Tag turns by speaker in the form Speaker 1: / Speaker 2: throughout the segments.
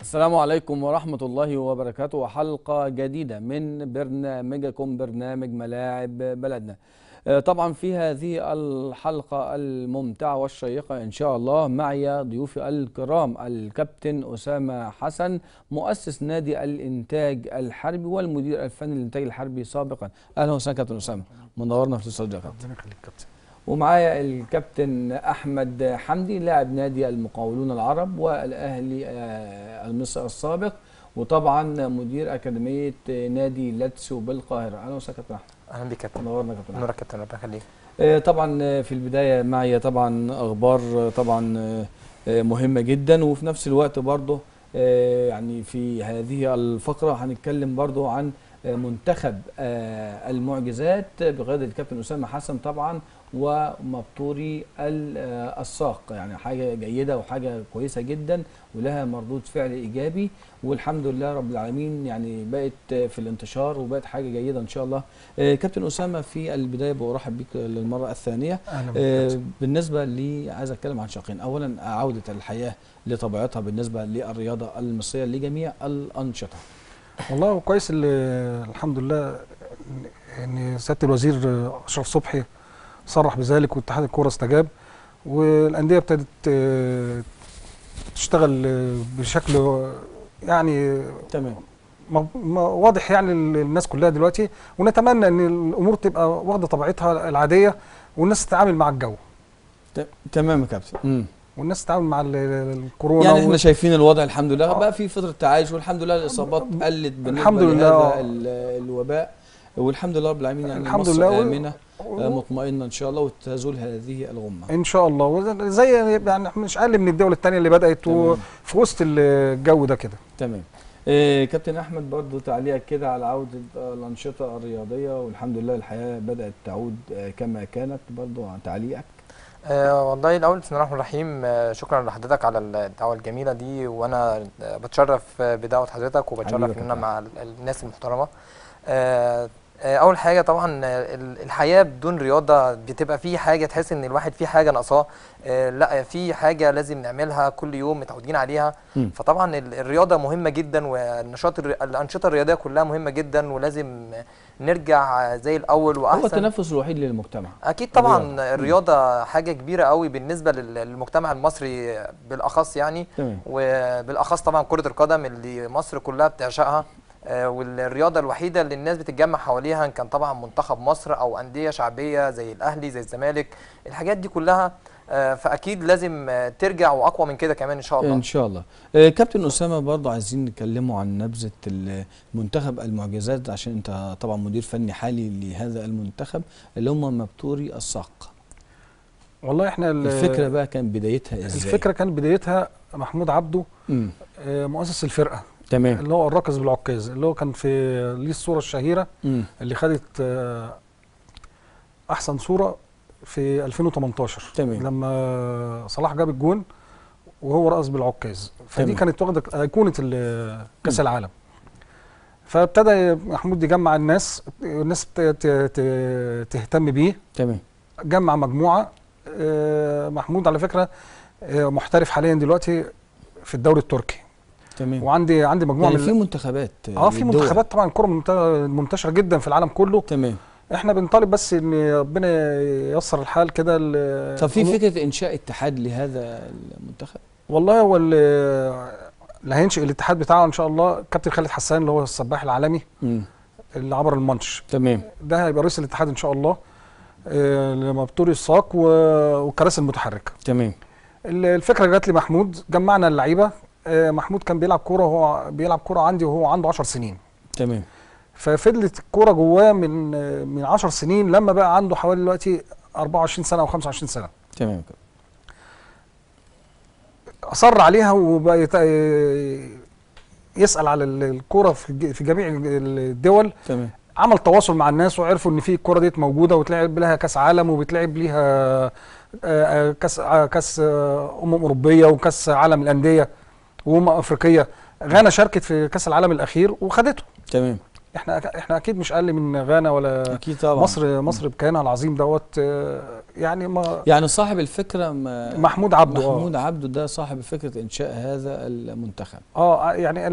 Speaker 1: السلام عليكم ورحمة الله وبركاته، وحلقة جديدة من برنامجكم برنامج ملاعب بلدنا. طبعا في هذه الحلقة الممتعة والشيقة إن شاء الله معي ضيوفي الكرام الكابتن أسامة حسن، مؤسس نادي الإنتاج الحربي والمدير الفني للإنتاج الحربي سابقا. أهلا وسهلا كابتن أسامة، منورنا في الاستوديو يا كابتن.
Speaker 2: ربنا يخليك كابتن.
Speaker 1: ومعايا الكابتن أحمد حمدي لاعب نادي المقاولون العرب والأهلي المصري السابق، وطبعا مدير أكاديمية نادي لاتسيو بالقاهرة. أهلا وسهلا كابتن أحمد.
Speaker 2: اهلا بك كابتن.
Speaker 1: نورنا كابتن أحمد.
Speaker 2: نورك كابتن، ربنا يخليك.
Speaker 1: طبعا في البداية معي طبعا أخبار طبعا مهمة جدا، وفي نفس الوقت برضه يعني في هذه الفقرة هنتكلم برضه عن منتخب المعجزات بقيادة الكابتن أسامة حسن طبعا، ومبتوري الساق. يعني حاجة جيدة وحاجة كويسة جدا ولها مردود فعل إيجابي، والحمد لله رب العالمين يعني بقت في الانتشار وبقت حاجة جيدة إن شاء الله. كابتن أسامة، في البداية برحب بك للمرة الثانية.
Speaker 2: اهلا بك.
Speaker 1: بالنسبة لي عايز أتكلم عن شقين. أولا عودة الحياة لطبيعتها بالنسبة للرياضة المصرية لجميع الأنشطة.
Speaker 2: والله كويس الحمد لله ان سياده الوزير اشرف صبحي صرح بذلك، واتحاد الكوره استجاب، والانديه ابتدت تشتغل بشكل يعني
Speaker 1: تمام.
Speaker 2: واضح يعني للناس كلها دلوقتي، ونتمنى ان الامور تبقى واخده طبيعتها العاديه والناس تتعامل مع الجو.
Speaker 1: تمام يا كابتن.
Speaker 2: والناس تتعامل مع الكورونا.
Speaker 1: يعني احنا شايفين الوضع الحمد لله بقى في فترة تعايش، والحمد لله الإصابات قلت بالنسبة لهذا الوباء، والحمد لله رب العالمين. يعني
Speaker 2: الحمد
Speaker 1: مصر
Speaker 2: لله
Speaker 1: آمنة مطمئنة إن شاء الله، وتزول هذه الغمة
Speaker 2: ان شاء الله، زي يعني مش اقل من الدول الثانيه اللي بدات وفي وسط الجو ده كده.
Speaker 1: تمام. كابتن احمد، برضو تعليقك كده على عوده الانشطه الرياضيه، والحمد لله الحياه بدات تعود كما كانت، برضو عن تعليقك.
Speaker 3: والله الاول بسم الله الرحمن الرحيم. شكرا لحضرتك على الدعوه الجميله دي، وانا بتشرف بدعوه حضرتك وبتشرف ان انا مع الناس المحترمه. اول حاجه طبعا الحياه بدون رياضه بتبقى في حاجه تحس ان الواحد في حاجه ناقصاه. لا، في حاجه لازم نعملها كل يوم متعودين عليها. فطبعا الرياضه مهمه جدا، والنشاط الانشطه الرياضيه كلها مهمه جدا، ولازم نرجع زي الاول واحسن.
Speaker 1: هو التنفس الوحيد للمجتمع.
Speaker 3: اكيد طبعا الرياضه حاجه كبيره قوي بالنسبه للمجتمع المصري بالاخص يعني. وبالاخص طبعا كره القدم اللي مصر كلها بتعشقها، والرياضه الوحيده اللي الناس بتتجمع حواليها، ان كان طبعا منتخب مصر او انديه شعبيه زي الاهلي زي الزمالك. الحاجات دي كلها فاكيد لازم ترجع واقوى من كده كمان ان شاء الله.
Speaker 1: ان شاء الله. كابتن اسامه، برضه عايزين نتكلموا عن نبذه المنتخب المعجزات، عشان انت طبعا مدير فني حالي لهذا المنتخب اللي هم مبتوري الساق.
Speaker 2: والله احنا
Speaker 1: الفكره بقى كان بدايتها ازاي؟
Speaker 2: الفكره كان بدايتها محمود عبده، مؤسس الفرقه.
Speaker 1: تمام.
Speaker 2: اللي هو الراكز بالعكاز، اللي هو كان في ليه الصوره الشهيره اللي خدت احسن صوره في 2018.
Speaker 1: تمام.
Speaker 2: لما صلاح جاب الجون وهو رقص بالعكاز، فدي كانت واخده ايقونه كاس العالم. فابتدى محمود يجمع الناس تهتم بيه.
Speaker 1: تمام.
Speaker 2: جمع مجموعه. محمود على فكره محترف حاليا دلوقتي في الدوري التركي.
Speaker 1: تمام.
Speaker 2: وعندي مجموعه
Speaker 1: يعني في منتخبات
Speaker 2: في منتخبات طبعا. الكره منتشره جدا في العالم كله.
Speaker 1: تمام.
Speaker 2: احنا بنطالب بس ان ربنا ييسر الحال كده.
Speaker 1: طب في فكره انشاء اتحاد لهذا المنتخب؟
Speaker 2: والله هو اللي هينشئ الاتحاد بتاعه ان شاء الله كابتن خالد حسان، اللي هو السباح العالمي اللي عبر المانش.
Speaker 1: تمام.
Speaker 2: ده هيبقى رئيس الاتحاد ان شاء الله، لمبتوري الساق والكراسي المتحركه.
Speaker 1: تمام.
Speaker 2: الفكره جات لي محمود، جمعنا اللعيبه. محمود كان بيلعب كوره، وهو بيلعب كوره عندي وهو عنده 10 سنين.
Speaker 1: تمام.
Speaker 2: ففضلت الكوره جواه من 10 سنين لما بقى عنده حوالي دلوقتي 24 سنه او 25 سنه.
Speaker 1: تمام كده.
Speaker 2: اصر عليها وبقى يسال على الكوره في جميع الدول.
Speaker 1: تمام.
Speaker 2: عمل تواصل مع الناس وعرفوا ان في الكوره ديت موجوده، وتلعب لها كاس عالم، وبتلعب ليها كاس اوروبيه وكاس عالم الانديه افريقيه. غانا شاركت في كاس العالم الاخير وخدته.
Speaker 1: تمام.
Speaker 2: احنا اكيد مش اقل من غانا ولا
Speaker 1: اكيد طبعا.
Speaker 2: مصر بكيانها العظيم دوت يعني
Speaker 3: يعني
Speaker 1: صاحب الفكره
Speaker 2: محمود عبده.
Speaker 1: محمود عبده ده صاحب فكره انشاء هذا المنتخب.
Speaker 2: يعني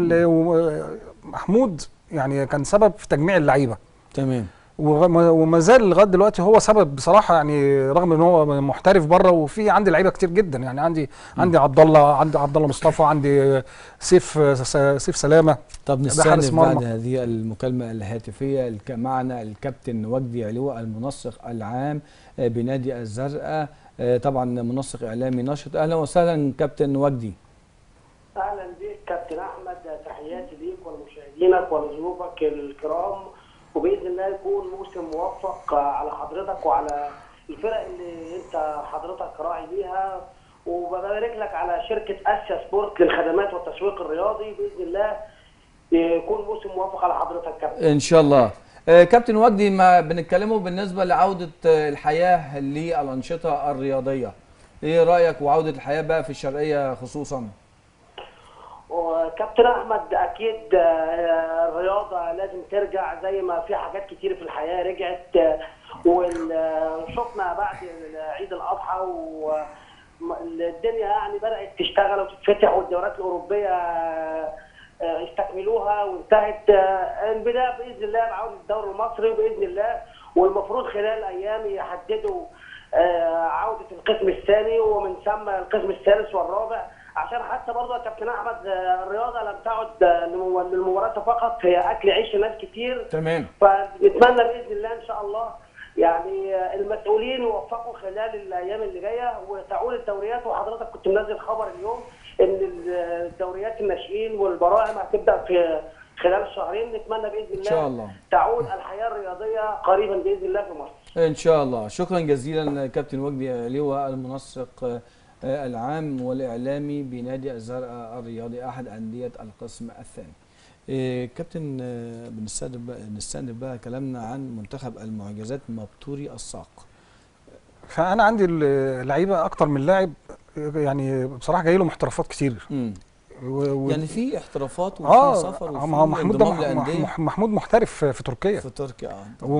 Speaker 2: محمود يعني كان سبب في تجميع اللعيبه.
Speaker 1: تمام.
Speaker 2: وما زال لغايه دلوقتي هو سبب بصراحه، يعني رغم ان هو محترف بره، وفي عندي لعيبه كتير جدا، يعني عندي عبد الله مصطفى، عندي سيف سلامه.
Speaker 1: طب نستأنف بعد هذه المكالمه الهاتفيه معنا الكابتن وجدي علوة، المنسق العام بنادي الزرقاء، طبعا منسق اعلامي نشط. اهلا وسهلا كابتن وجدي.
Speaker 4: اهلا بك كابتن احمد، تحياتي ليك ولمشاهدينك ولضيوفك الكرام، وباذن الله يكون موسم موفق على حضرتك وعلى الفرق اللي انت حضرتك راعي ليها، وببارك لك على شركه اسيا سبورت للخدمات والتسويق الرياضي. باذن الله يكون موسم موفق على حضرتك كابتن
Speaker 1: ان شاء الله. كابتن وجدي، ما بنتكلموا بالنسبه لعوده الحياه للانشطه الرياضيه، ايه رايك وعوده الحياه بقى في الشرقيه خصوصا؟
Speaker 4: وكابتن احمد اكيد الرياضه لازم ترجع زي ما في حاجات كتير في الحياه رجعت، وشفنا بعد عيد الاضحى والدنيا يعني بدات تشتغل وتتفتح، والدورات الاوروبيه استكملوها وانتهت. البدايه باذن الله بعوده الدوري المصري باذن الله، والمفروض خلال ايام يحددوا عوده القسم الثاني ومن ثم القسم الثالث والرابع، عشان حتى برضه يا كابتن احمد الرياضه لم تعد للممارسه فقط، هي اكل عيش ناس كتير.
Speaker 1: تمام.
Speaker 4: فنتمنى باذن الله ان شاء الله يعني المسؤولين يوفقوا خلال الايام اللي جايه وتعود الدوريات. وحضرتك كنت منزل خبر اليوم ان الدوريات الناشئين والبراعم هتبدا في خلال شهرين، نتمنى باذن الله
Speaker 1: ان شاء الله
Speaker 4: تعود الحياه الرياضيه قريبا باذن الله في مصر
Speaker 1: ان شاء الله. شكرا جزيلا كابتن وجدي علوة، المنسق العام والإعلامي بنادي الزرقاء الرياضي أحد أندية القسم الثاني. كابتن، بنستأنف بقى كلامنا عن منتخب المعجزات مبتوري الساق.
Speaker 2: فأنا عندي اللعيبة أكتر من لاعب، يعني بصراحة جاي له محترفات كتير.
Speaker 1: يعني في احترافات وفي سفر وفي انضمام لأندية.
Speaker 2: محمود محترف في تركيا.
Speaker 1: في تركيا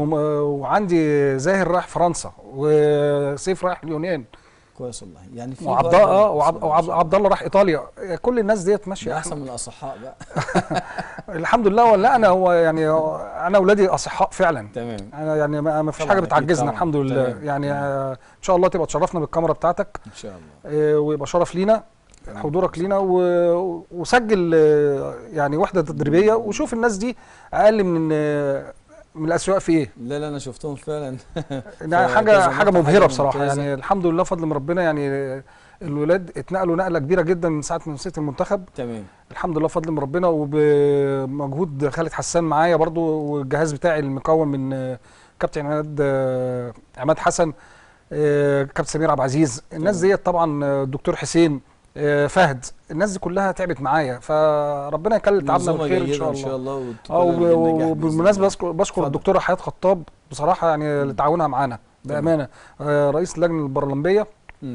Speaker 2: وعندي زاهر رايح فرنسا، وسيف رايح اليونان.
Speaker 1: كويس والله. يعني في
Speaker 2: وعبد الله راح ايطاليا. كل الناس ديت ماشيه
Speaker 1: احسن من الاصحاء بقى.
Speaker 2: الحمد لله. ولا انا اولادي اصحاء فعلا.
Speaker 1: تمام.
Speaker 2: انا يعني ما فيش حاجه بتعجزنا الحمد لله.
Speaker 1: تمام.
Speaker 2: يعني ان شاء الله تبقى تشرفنا بالكاميرا بتاعتك
Speaker 1: ان شاء الله،
Speaker 2: ويبقى شرف لينا حضورك لينا، وسجل يعني وحده تدريبيه وشوف الناس دي اقل من الاسواق في ايه.
Speaker 1: لا انا شفتهم فعلا.
Speaker 2: حاجه مبهره بصراحه. يعني الحمد لله فضل من ربنا. يعني الولاد اتنقلوا نقله كبيره جدا من ساعه ما نسيت المنتخب.
Speaker 1: تمام.
Speaker 2: الحمد لله فضل من ربنا، وبمجهود خالد حسان معايا برضو، والجهاز بتاعي المكون من كابتن عماد حسن، كابتن سمير عبد العزيز، الناس ديت طبعا، الدكتور حسين، فهد، الناس دي كلها تعبت معايا، فربنا يكلل تعبنا بالخير ان شاء الله. وبالمناسبه بشكر الدكتوره حياه خطاب بصراحه، يعني لتعاونها معانا بامانه، رئيس اللجنه البرلمبيه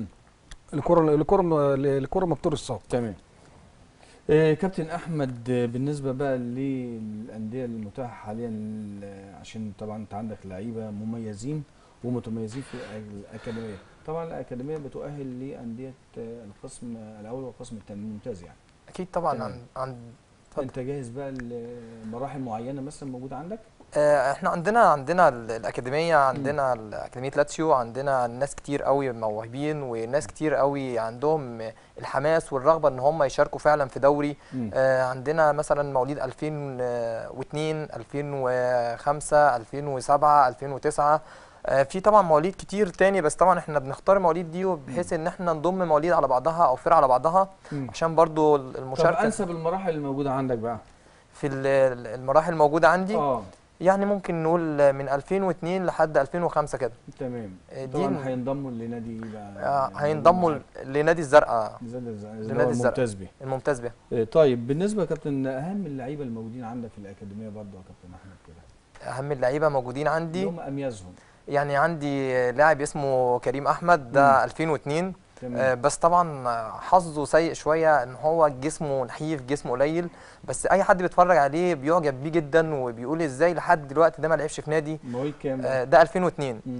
Speaker 2: لكره مبتور الساق.
Speaker 1: تمام. كابتن احمد، بالنسبه بقى للانديه المتاحه حاليا، عشان طبعا انت عندك لعيبه مميزين ومتميزين في الاكاديميه، طبعا الاكاديميه بتؤهل لانديه القسم الاول والقسم الثاني الممتاز يعني.
Speaker 3: اكيد طبعا.
Speaker 1: انت جاهز بقى لمراحل معينه مثلا موجوده عندك؟
Speaker 3: احنا عندنا الاكاديميه، عندنا اكاديميه لاتسيو، عندنا ناس كتير قوي موهوبين، وناس كتير قوي عندهم الحماس والرغبه ان هم يشاركوا فعلا في دوري. عندنا مثلا مواليد 2002 2005 2007 2009، في طبعا مواليد كتير تاني، بس طبعا احنا بنختار المواليد دي بحيث ان احنا نضم مواليد على بعضها او فرق على بعضها عشان برضو المشاركه.
Speaker 1: طب انسب المراحل الموجوده عندك بقى؟
Speaker 3: في المراحل الموجوده عندي يعني ممكن نقول من 2002 لحد 2005 كده.
Speaker 1: تمام. طبعا هينضموا لنادي
Speaker 3: بقى، هينضموا لنادي الزرقاء.
Speaker 1: لنادي الزرقاء
Speaker 3: الممتاز به.
Speaker 1: طيب بالنسبه يا كابتن، اهم اللعيبه الموجودين عندك في الاكاديميه برضه يا كابتن احمد كده؟
Speaker 3: اهم اللعيبه موجودين عندي
Speaker 1: هم اميزهم،
Speaker 3: يعني عندي لاعب اسمه كريم احمد، ده 2002. بس طبعا حظه سيء شويه ان هو جسمه نحيف، جسمه قليل، بس اي حد بيتفرج عليه بيعجب بيه جدا وبيقول ازاي لحد دلوقتي ده ما لعبش في نادي.
Speaker 1: مواليد كام؟
Speaker 3: ده 2002.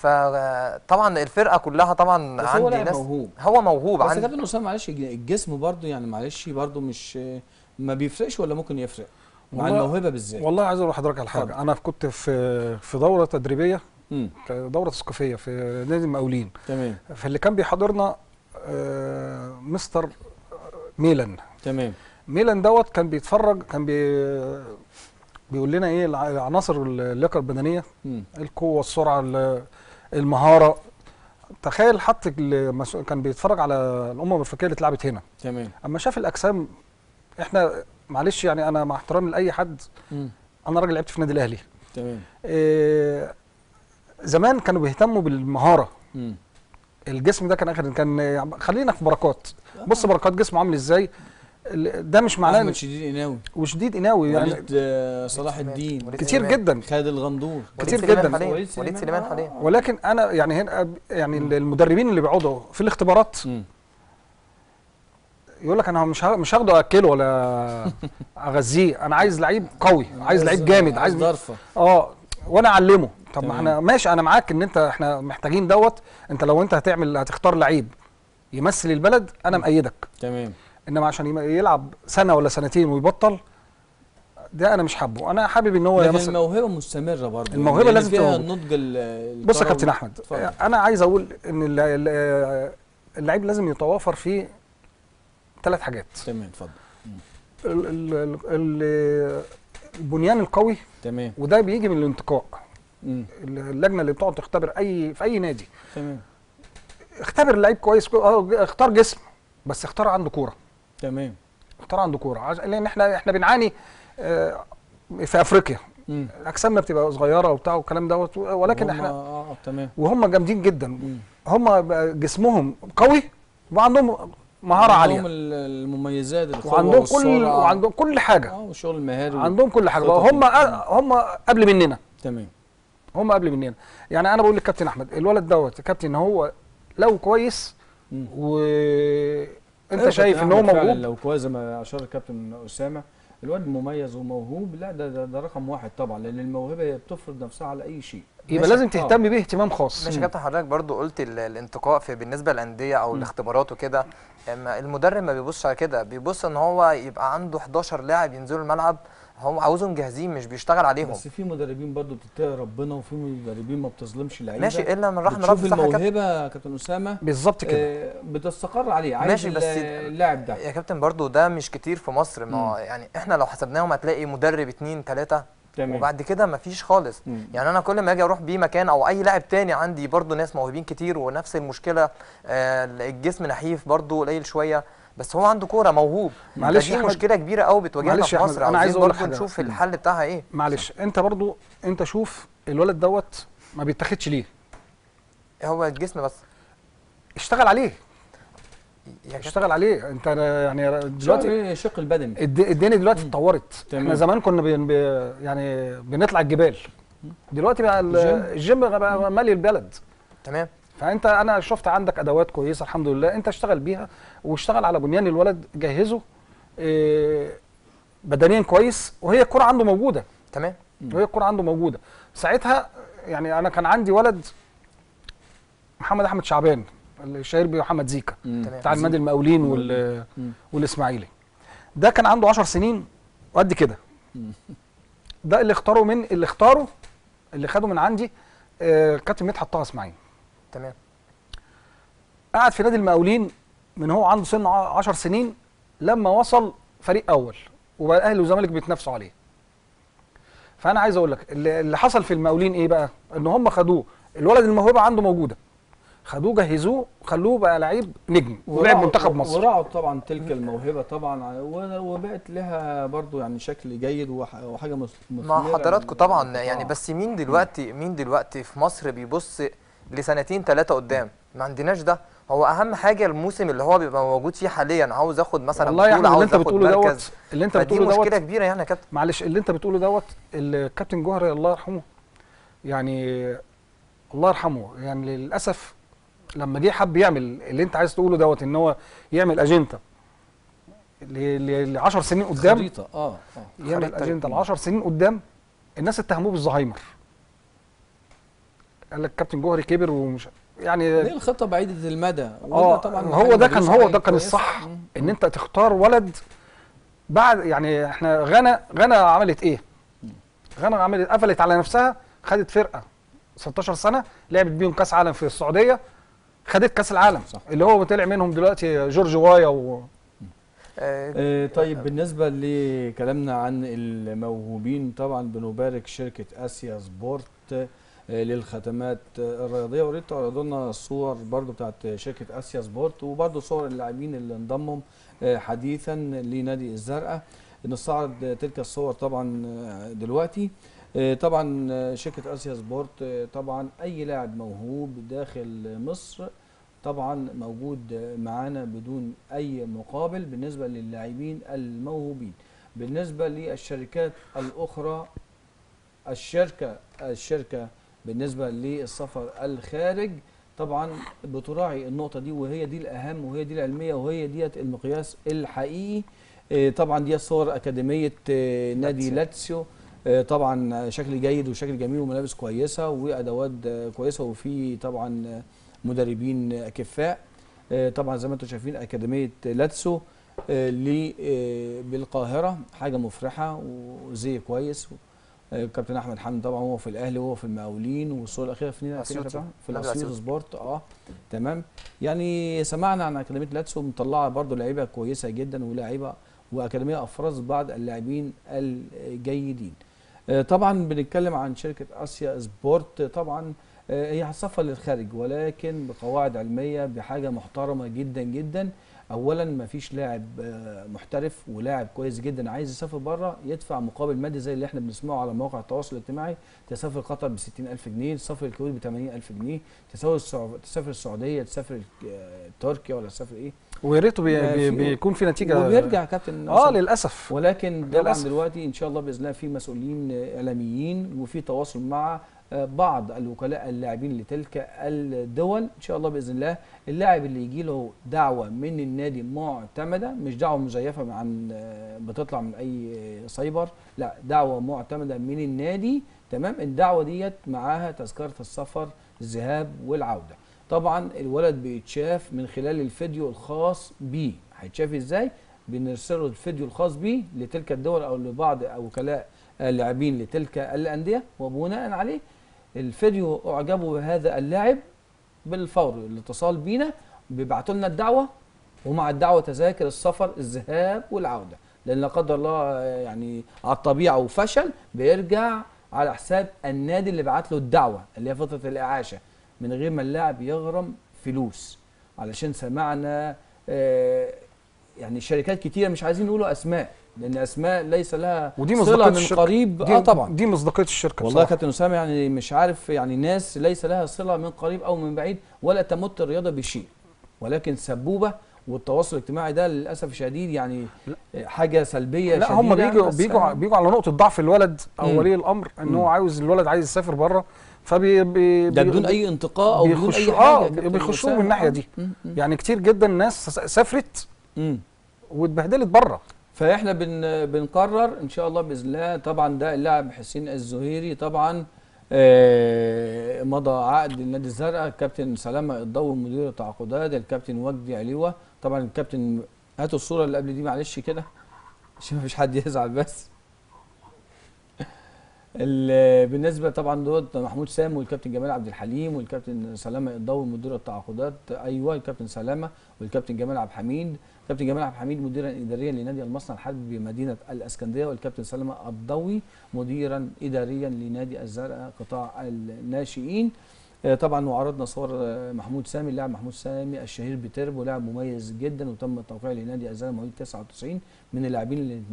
Speaker 3: فطبعا الفرقه كلها طبعا
Speaker 1: بس هو
Speaker 3: عندي
Speaker 1: لاعب
Speaker 3: ناس.
Speaker 1: موهوب.
Speaker 3: هو موهوب
Speaker 1: بس يا
Speaker 3: عندي.
Speaker 1: كابتن اسامه معلش الجسم برضو يعني معلش برضو مش ما بيفرقش ولا ممكن يفرق مع
Speaker 2: والله-
Speaker 1: الموهبه بالذات؟
Speaker 2: والله عايز اقول لحضرتك على
Speaker 1: اتفضل.
Speaker 2: حاجه. انا كنت في دوره تدريبيه،
Speaker 1: امم
Speaker 2: دوره تثقيفيه في نادي المقاولين،
Speaker 1: تمام
Speaker 2: فاللي كان بيحضرنا مستر ميلان.
Speaker 1: تمام
Speaker 2: دوت كان بيتفرج، كان بيقول لنا ايه عناصر اللياقه البدنيه،
Speaker 1: امم
Speaker 2: القوه، السرعه، المهاره. تخيل حط كان بيتفرج على الافريقيه اللي اتلعبت هنا،
Speaker 1: تمام
Speaker 2: اما شاف الاجسام. احنا معلش يعني انا مع احترامي لاي حد،
Speaker 1: امم
Speaker 2: انا راجل لعبت في النادي الاهلي.
Speaker 1: تمام
Speaker 2: زمان كانوا بيهتموا بالمهاره.
Speaker 1: امم
Speaker 2: الجسم ده كان خلينا في بركات. بص بركات جسمه عامل ازاي. ده مش معناه
Speaker 1: احمد شديد قناوي،
Speaker 2: وشديد قناوي يعني
Speaker 1: وليد صلاح الدين،
Speaker 3: وليد
Speaker 2: كتير
Speaker 3: سليمان.
Speaker 2: جدا.
Speaker 1: خالد الغندور،
Speaker 2: كتير
Speaker 3: وليد سليمان
Speaker 2: جدا.
Speaker 3: حاليا.
Speaker 1: وليد
Speaker 3: وليد سليمان حاليا.
Speaker 2: ولكن انا يعني هنا يعني المدربين اللي بيقعدوا في الاختبارات
Speaker 1: امم
Speaker 2: يقول لك انا مش هاخده اكله ولا اغذيه، انا عايز لعيب قوي، عايز لعيب جامد، عايز
Speaker 1: ضرفه.
Speaker 2: وانا اعلمه. طب ما
Speaker 1: تمام.
Speaker 2: احنا ماشي، انا معاك ان احنا محتاجين دوت. انت لو انت هتختار لعيب يمثل البلد، انا مأيدك.
Speaker 1: تمام
Speaker 2: انما عشان يلعب سنه ولا سنتين ويبطل، ده انا مش حابه. انا حابب ان هو
Speaker 1: لكن
Speaker 2: يمثل.
Speaker 1: الموهبه مستمره برضه،
Speaker 2: الموهبه
Speaker 1: لأن
Speaker 2: لازم
Speaker 1: فيها
Speaker 2: تبقى
Speaker 1: النضج
Speaker 2: بص يا
Speaker 1: الكروي.
Speaker 2: كابتن احمد،
Speaker 1: اتفضل.
Speaker 2: انا عايز اقول ان اللعيب لازم يتوافر فيه 3 حاجات.
Speaker 1: تمام اتفضل.
Speaker 2: البنيان القوي،
Speaker 1: تمام
Speaker 2: وده بيجي من الانتقاء.
Speaker 1: امم
Speaker 2: اللجنه اللي بتقعد تختبر في اي نادي،
Speaker 1: تمام
Speaker 2: اختبر اللعيب كويس، اختار جسم، بس اختار عنده كوره.
Speaker 1: تمام
Speaker 2: اختار عنده كوره، لان احنا بنعاني في افريقيا.
Speaker 1: امم
Speaker 2: اجسامنا بتبقى صغيره وبتاع والكلام دوت، ولكن احنا
Speaker 1: تمام
Speaker 2: وهم جامدين جدا.
Speaker 1: مم.
Speaker 2: هم جسمهم قوي وعندهم مهاره عاليه،
Speaker 1: عندهم المميزات، القوه
Speaker 2: وعندهم
Speaker 1: والسرعه
Speaker 2: وعندهم كل حاجه.
Speaker 1: والشغل المهاري
Speaker 2: عندهم كل حاجه.
Speaker 1: خططي.
Speaker 2: هم قبل مننا.
Speaker 1: تمام
Speaker 2: هم قبل مننا. يعني انا بقول للكابتن احمد، الولد دوت يا كابتن هو لو كويس
Speaker 1: مم.
Speaker 2: وانت
Speaker 1: أيوة
Speaker 2: شايف ان هو
Speaker 1: كابتن أحمد فعلاً
Speaker 2: موهوب،
Speaker 1: لو كويس زي ما اشار الكابتن اسامه، الواد مميز وموهوب، لا ده رقم واحد طبعا، لان الموهبه هي بتفرض نفسها على اي شيء.
Speaker 2: يبقى لازم تهتم بيه اهتمام خاص.
Speaker 3: ماشي يا كابتن، حضرتك برضو قلت الانتقاء في بالنسبه للانديه او الاختبارات وكده. اما المدرب ما بيبصش على كده، بيبص ان هو يبقى عنده 11 لاعب ينزلوا الملعب، هو عاوزهم جاهزين مش بيشتغل عليهم.
Speaker 1: بس في مدربين برضو بتتقي ربنا، وفي مدربين ما بتظلمش اللعيبه.
Speaker 3: ماشي، الا من رحم ربي.
Speaker 1: بتشوف
Speaker 3: صح يا كابتن.
Speaker 1: الموهبه يا كابتن اسامه
Speaker 2: بالظبط كده.
Speaker 1: بتستقر عليه، عايز
Speaker 3: ماشي، بس
Speaker 1: اللاعب ده.
Speaker 3: يا كابتن برضو ده مش كتير في مصر. ما هو يعني احنا لو حسبناهم هتلاقي مدرب 2 3
Speaker 1: تمام.
Speaker 3: وبعد كده مفيش خالص. يعني انا كل ما اجي اروح بيه مكان او اي لاعب تاني، عندي برضو ناس موهوبين كتير ونفس المشكله. الجسم نحيف برضو قليل شويه، بس هو عنده كوره موهوب.
Speaker 2: معلش
Speaker 3: دي
Speaker 2: يا أحمد،
Speaker 3: مشكله كبيره قوي بتواجهنا
Speaker 2: معلش
Speaker 3: في
Speaker 2: يا أحمد،
Speaker 3: مصر.
Speaker 2: أنا عايز أقول لك
Speaker 3: برضو
Speaker 2: حاجة.
Speaker 3: نشوف الحل بتاعها ايه.
Speaker 2: معلش انت شوف الولد دوت ما بيتاخدش ليه؟
Speaker 3: هو الجسم بس.
Speaker 2: اشتغل عليه،
Speaker 3: يا كابتن
Speaker 2: اشتغل عليه. انت يعني دلوقتي
Speaker 1: الشق البدني.
Speaker 2: الدنيا دلوقتي اتطورت.
Speaker 1: تمام.
Speaker 2: احنا زمان كنا يعني بنطلع الجبال، دلوقتي بقى الجيم بقى مالي البلد.
Speaker 3: تمام.
Speaker 2: انا شفت عندك ادوات كويسه الحمد لله، انت اشتغل بيها واشتغل على بنيان الولد، جهزه بدنيا كويس، وهي الكره عنده موجوده.
Speaker 3: تمام.
Speaker 2: وهي الكره عنده موجوده ساعتها. يعني انا كان عندي ولد محمد احمد شعبان، الشهير بمحمد زيكا، بتاع النادي المقاولين والاسماعيلي. ده كان عنده 10 سنين وقد كده. ده اللي اللي خده من عندي كابتن مدحت طه اسماعيل.
Speaker 3: تمام.
Speaker 2: قعد في نادي المقاولين من هو عنده سن 10 سنين لما وصل فريق اول، وبقى الاهلي والزمالك بيتنافسوا عليه. فانا عايز اقول لك اللي حصل في المقاولين ايه بقى؟ ان هم خدوه، الولد الموهبه عنده موجوده، خدوه جهزوه خلوه بقى لعيب نجم ولعب منتخب مصر.
Speaker 1: ورعوا طبعا تلك الموهبه طبعا، وبقت لها برضو يعني شكل جيد وحاجه
Speaker 3: مع حضراتكم طبعا. يعني بس مين دلوقتي في مصر بيبص لسنتين 3 قدام؟ ما عندناش ده. هو اهم حاجه الموسم اللي هو بيبقى موجود فيه حاليا، عاوز اخد مثلا
Speaker 2: والله يعني
Speaker 3: عاوز
Speaker 2: اللي انت
Speaker 3: اخد
Speaker 2: بتقوله
Speaker 3: مركز.
Speaker 2: اللي انت بتقوله
Speaker 3: دي مشكله كبيره يعني يا كابتن.
Speaker 2: معلش، اللي انت بتقوله الكابتن جوهري الله يرحمه، يعني الله يرحمه، يعني للاسف لما جه حب يعمل اللي انت عايز تقوله ان هو يعمل اجنده ل 10 سنين قدام،
Speaker 1: خريطه
Speaker 2: يعمل اجنده ل 10 سنين قدام، الناس اتهموه بالزهايمر. قال لك كابتن جوهري كبر ومش يعني
Speaker 1: دي الخطه بعيده المدى، وده طبعا
Speaker 2: هو ده كان
Speaker 1: حاجة
Speaker 2: كان
Speaker 1: كويسة.
Speaker 2: الصح، ان انت تختار ولد. بعد يعني احنا غانا عملت ايه؟ غانا عملت قفلت على نفسها، خدت فرقه 16 سنه لعبت بيهم كاس عالم في السعوديه، خدت كاس العالم
Speaker 1: صح.
Speaker 2: اللي هو طلع منهم دلوقتي جورج وايا
Speaker 1: طيب بالنسبة لكلامنا عن الموهوبين، طبعا بنبارك شركة آسيا سبورت للخدمات الرياضية. وريت تعرضوا لنا الصور برضو بتاعت شركة آسيا سبورت، وبرضو صور اللاعبين اللي انضموا حديثا لنادي الزرقاء. نستعرض تلك الصور طبعا دلوقتي. طبعا شركة آسيا سبورت طبعا أي لاعب موهوب داخل مصر طبعا موجود معانا بدون اي مقابل بالنسبه للاعبين الموهوبين. بالنسبه للشركات الاخرى، الشركه بالنسبه للسفر الخارج طبعا بتراعي النقطه دي، وهي دي الاهم وهي دي العلميه وهي ديت المقياس الحقيقي. طبعا دي صور اكاديميه نادي لاتسيو، طبعا شكل جيد وشكل جميل وملابس كويسه وادوات كويسه، وفي طبعا مدربين اكفاء. طبعا زي ما انتم شايفين اكاديميه لاتسو بالقاهره، حاجه مفرحه وزي كويس. كابتن احمد حمدي طبعا هو في الاهلي وهو في المقاولين، والصوره الاخيره في الاسيوط سبورت. تمام. يعني سمعنا عن اكاديميه لاتسو مطلعه برضو لعيبه كويسه جدا ولاعيبه، واكاديميه افرز بعض اللاعبين الجيدين. طبعا بنتكلم عن شركه اسيا سبورت، طبعا هي هتسافر للخارج ولكن بقواعد علميه بحاجه محترمه جدا جدا. اولا ما فيش لاعب محترف ولاعب كويس جدا عايز يسافر بره يدفع مقابل مادي زي اللي احنا بنسمعه على مواقع التواصل الاجتماعي. تسافر قطر ب 60,000 جنيه، تسافر الكويت ب 80,000 جنيه، تسافر السعوديه، تسافر تركيا، ولا تسافر ايه.
Speaker 2: ويا ريته بيكون في نتيجه
Speaker 1: وبيرجع كابتن
Speaker 2: للاسف.
Speaker 1: ولكن طبعا دلوقتي ان شاء الله باذن الله في مسؤولين اعلاميين وفي تواصل مع بعض الوكلاء اللاعبين لتلك الدول. ان شاء الله باذن الله اللاعب اللي يجي له دعوه من النادي معتمده، مش دعوه مزيفه عن بتطلع من اي سايبر، لا دعوه معتمده من النادي. تمام. الدعوه ديت معاها تذكره السفر الذهاب والعوده. طبعا الولد بيتشاف من خلال الفيديو الخاص بيه. هيتشاف ازاي؟ بنرسله الفيديو الخاص بيه لتلك الدول او لبعض وكلاء اللاعبين لتلك الانديه، وبناء عليه الفيديو اعجبوا بهذا اللاعب بالفور الاتصال بينا بيبعتوا لنا الدعوه، ومع الدعوه تذاكر السفر الذهاب والعوده، لان لا قدر الله يعني على الطبيعه وفشل بيرجع على حساب النادي اللي بعت له الدعوه اللي هي فتره الاعاشه، من غير ما اللاعب يغرم فلوس. علشان سمعنا يعني شركات كتيره مش عايزين نقولوا اسماء لان اسماء ليس لها صله من قريب. طبعا
Speaker 2: دي مصداقيه الشركه
Speaker 1: والله يا كابتن اسامه، يعني مش عارف يعني ناس ليس لها صله من قريب او من بعيد ولا تمت الرياضه بشيء، ولكن سبوبه والتواصل الاجتماعي ده للاسف الشديد يعني حاجه سلبيه
Speaker 2: لا
Speaker 1: شديده.
Speaker 2: هم بيجوا على نقطه ضعف الولد او ولي الامر ان هو عاوز الولد عايز يسافر بره،
Speaker 1: ده بدون اي انتقاء او بدون اي حاجه
Speaker 2: بيخشوا من الناحيه دي. يعني كتير جدا ناس سافرت واتبهدلت بره.
Speaker 1: فاحنا بنقرر ان شاء الله باذن الله. طبعا ده اللاعب حسين الزهيري طبعا مضى عقد النادي الزرقاء. الكابتن سلامه الضوي مدير التعاقدات، الكابتن وجدي عليوه. طبعا الكابتن هاتوا الصوره اللي قبل دي معلش كده عشان ما فيش حد يزعل بس. بالنسبه طبعا دول محمود سام والكابتن جمال عبد الحليم والكابتن سلامه الضوي مدير التعاقدات. ايوه الكابتن سلامه والكابتن جمال عبد الحميد. الكابتن جمال عبد الحميد مديرا اداريا لنادي المصنع الحربي بمدينه الاسكندريه، والكابتن سلامه الضوي مديرا اداريا لنادي الزرقاء قطاع الناشئين. طبعا وعرضنا صور محمود سامي، اللاعب محمود سامي الشهير بتربو، لاعب مميز جدا وتم التوقيع لنادي الزرقاء مواليد 99، من اللاعبين اللي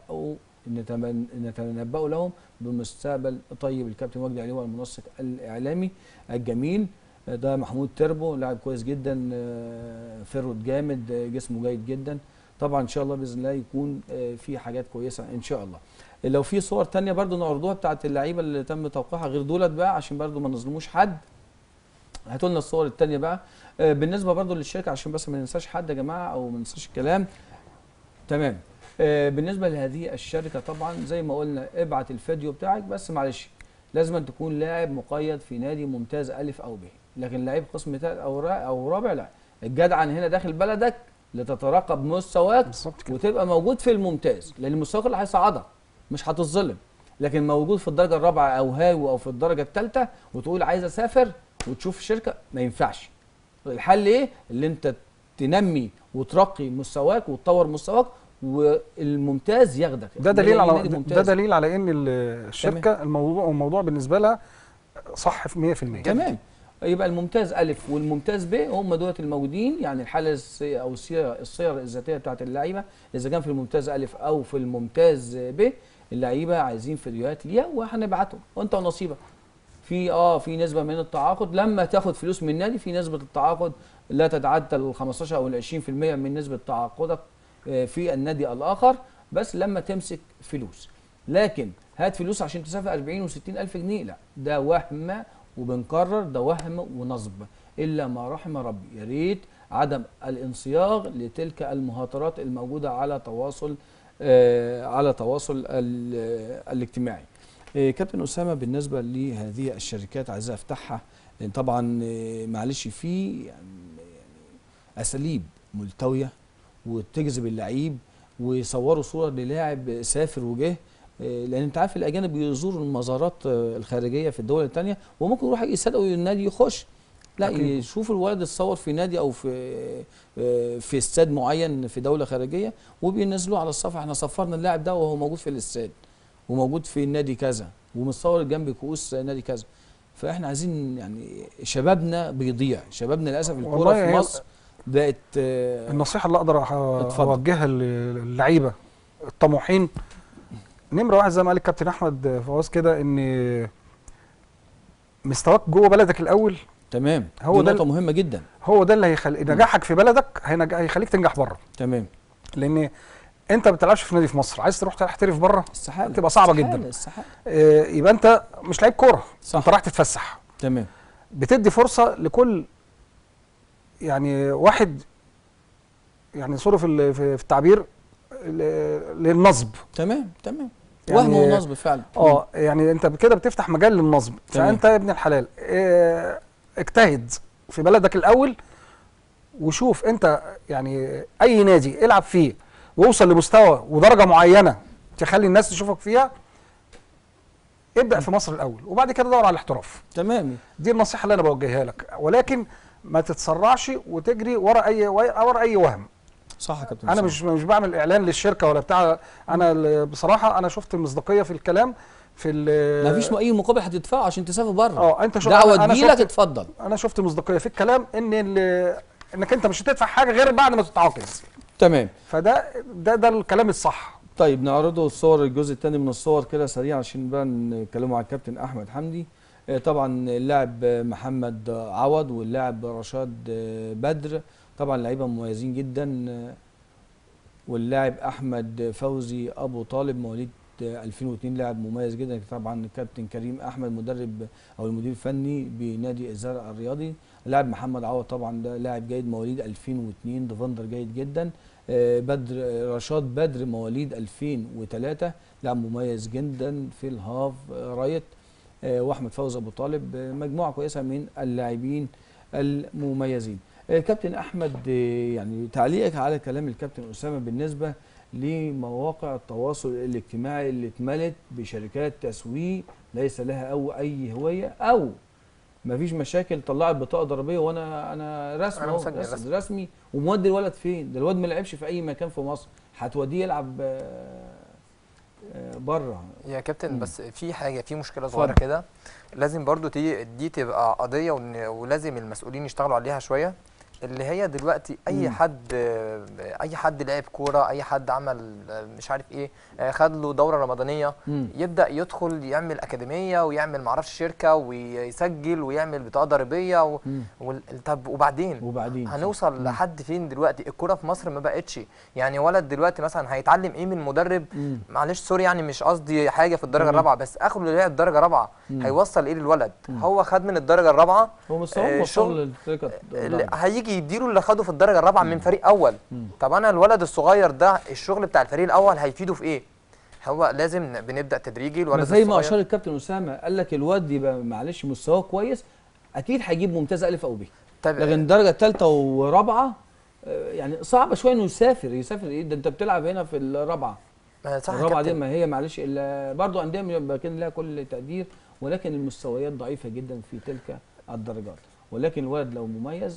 Speaker 1: نتنبأوا لهم بمستقبل طيب. الكابتن وجدي عليوه المنسق الاعلامي الجميل ده محمود تربو، لاعب كويس جدا فرود جامد جسمه جيد جدا. طبعا ان شاء الله باذن الله يكون في حاجات كويسه ان شاء الله. لو في صور تانية برضو نعرضوها بتاعت اللعيبه اللي تم توقيعها غير دولت بقى عشان برضو ما نظلموش حد. هاتوا لنا الصور التانية بقى بالنسبه برضو للشركه عشان بس ما ننساش حد يا جماعه او ما ننساش الكلام. تمام. بالنسبه لهذه الشركه طبعا زي ما قلنا ابعت الفيديو بتاعك بس معلش لازم أن تكون لاعب مقيد في نادي ممتاز ألف أو ب، لكن لعيب قسم ثالث أو رابع لا. الجدعن هنا داخل بلدك لتتراقب مستواك
Speaker 2: بالظبط كده.
Speaker 1: وتبقى موجود في الممتاز، لأن مستواك اللي هيصعدك مش هتتظلم. لكن موجود في الدرجة الرابعة أو هاوي أو في الدرجة الثالثة وتقول عايز أسافر وتشوف شركة، ما ينفعش. الحل إيه؟ اللي أنت تنمي وترقي مستواك وتطور مستواك والممتاز ياخدك.
Speaker 2: ده دليل على
Speaker 1: نادي
Speaker 2: ده
Speaker 1: ممتاز.
Speaker 2: دليل على ان الشركه الموضوع بالنسبه لها صح في 100%.
Speaker 1: تمام. يبقى الممتاز ألف والممتاز ب هم دولت الموجودين، يعني الحالة أو السير الذاتية بتاعت اللعيبة إذا كان في الممتاز ألف أو في الممتاز ب، اللعيبة عايزين فيديوهات ليها وهنبعتهم وأنت ونصيبك. في نسبة من التعاقد لما تاخد فلوس من النادي، في نسبة التعاقد لا تتعدى ال 15 أو ال 20% من نسبة تعاقدك في النادي الآخر، بس لما تمسك فلوس. لكن هات فلوس عشان تسافر 40 و60 ألف جنيه، لا ده وهم، وبنكرر ده وهم ونصب إلا ما رحم ربي. يا ريت عدم الانصياغ لتلك المهاترات الموجودة على تواصل الاجتماعي. كابتن أسامة، بالنسبة لهذه الشركات عايزة أفتحها، لأن طبعا معلش في يعني أساليب ملتوية وتجذب اللعيب ويصوروا صورة للاعب سافر وجه، لان انت عارف الاجانب بيزوروا المزارات الخارجيه في الدول الثانيه وممكن يروح يصدقوا النادي يخش، لا يشوف الولد اتصور في نادي او في استاد معين في دوله خارجيه وبينزلوه على الصفحه، احنا صفرنا اللاعب ده وهو موجود في الاستاد وموجود في النادي كذا ومتصور جنب كؤوس نادي كذا. فاحنا عايزين يعني شبابنا بيضيع، شبابنا للاسف الكوره في مصر بقت
Speaker 2: النصيحه اللي اقدر اوجهها للعيبه الطموحين، نمره واحد زي ما قال الكابتن احمد فواز كده، ان مستواك جوه بلدك الاول.
Speaker 1: تمام،
Speaker 2: هو
Speaker 1: دي نقطه مهمه جدا.
Speaker 2: هو ده اللي هيخلي نجاحك في بلدك هيخليك تنجح بره.
Speaker 1: تمام،
Speaker 2: لان انت ما بتلعبش في نادي في مصر، عايز تروح تحترف بره
Speaker 1: استحاله،
Speaker 2: تبقى صعبه جدا. يبقى انت مش لعيب كوره، انت رايح تتفسح.
Speaker 1: تمام،
Speaker 2: بتدي فرصه لكل يعني واحد، يعني سوري في التعبير، للنصب.
Speaker 1: تمام يعني وهم ونصب فعلا.
Speaker 2: يعني انت كده بتفتح مجال للنصب. فانت يا ابن الحلال اجتهد في بلدك الاول وشوف انت يعني اي نادي العب فيه ووصل لمستوى ودرجه معينه تخلي الناس تشوفك فيها، ابدا في مصر الاول وبعد كده دور على الاحتراف.
Speaker 1: تمام،
Speaker 2: دي النصيحه اللي انا بوجهها لك، ولكن ما تتسرعش وتجري ورا اي وهم.
Speaker 1: صح يا كابتن.
Speaker 2: انا مش بعمل اعلان للشركه ولا بتاع، انا بصراحه انا شفت المصداقيه في الكلام في
Speaker 1: ما فيش اي مقابل هتدفعه عشان تسافر بره.
Speaker 2: انت شفت
Speaker 1: دعوه تجيلك اتفضل.
Speaker 2: انا شفت مصداقيه في الكلام انك انت مش هتدفع حاجه غير بعد ما تتعاقد.
Speaker 1: تمام،
Speaker 2: ده الكلام الصح.
Speaker 1: طيب نعرضه الصور، الجزء الثاني من الصور كده سريع عشان بقى نتكلموا على الكابتن احمد حمدي. طبعا اللاعب محمد عوض واللاعب رشاد بدر طبعا لعيبه مميزين جدا، واللاعب احمد فوزي ابو طالب مواليد 2002 لاعب مميز جدا. طبعا الكابتن كريم احمد مدرب او المدير الفني بنادي الزرع الرياضي. اللاعب محمد عوض طبعا ده لاعب جيد مواليد 2002 ديفندر جيد جدا. رشاد بدر مواليد 2003 لاعب مميز جدا في الهاف رايت. واحمد فوزي ابو طالب، مجموعه كويسه من اللاعبين المميزين. كابتن احمد، يعني تعليقك على كلام الكابتن اسامه بالنسبه لمواقع التواصل الاجتماعي اللي اتملت بشركات تسويق ليس لها او اي هويه او مفيش مشاكل، طلعت بطاقه ضريبيه وانا رسمي ومودي الولد فين؟ ده الولد ما لعبش في اي مكان في مصر، هتوديه يلعب بره
Speaker 3: يا كابتن. بس في مشكله صغيره كده لازم برضو دي تبقى قضيه ولازم المسؤولين يشتغلوا عليها شويه، اللي هي دلوقتي اي حد لعب كوره، اي حد عمل مش عارف ايه، خد له دوره رمضانيه، يبدا يدخل يعمل اكاديميه ويعمل معرفش شركه ويسجل ويعمل بطاقه ضريبيه طب وبعدين هنوصل لحد فين دلوقتي؟ الكوره في مصر ما بقتش يعني ولد دلوقتي مثلا هيتعلم ايه من مدرب؟ معلش سوري يعني مش قصدي حاجه في الدرجه الرابعه، بس اخره اللي لعب الدرجه الرابعه هيوصل ايه للولد؟ هو خد من الدرجه الرابعه
Speaker 1: هو وصل
Speaker 3: هيجي يديله اللي خده في الدرجه الرابعه من فريق اول. طب انا الولد الصغير ده الشغل بتاع الفريق الاول هيفيده في ايه؟ هو لازم بنبدا تدريجي.
Speaker 1: ما
Speaker 3: الولد
Speaker 1: زي ما
Speaker 3: الصغير
Speaker 1: اشار الكابتن اسامه، قال لك الواد يبقى معلش مستواه كويس اكيد هيجيب ممتاز الف او ب،
Speaker 3: طيب
Speaker 1: لكن درجه ثالثه ورابعه يعني صعبه شويه انه يسافر ايه ده، انت بتلعب هنا في الرابعه.
Speaker 3: صح يا
Speaker 1: الرابعه دي
Speaker 3: كابتن.
Speaker 1: ما هي معلش الا برضه انديه بيبقى كان لها كل تقدير، ولكن المستويات ضعيفه جدا في تلك الدرجات. ولكن الولد لو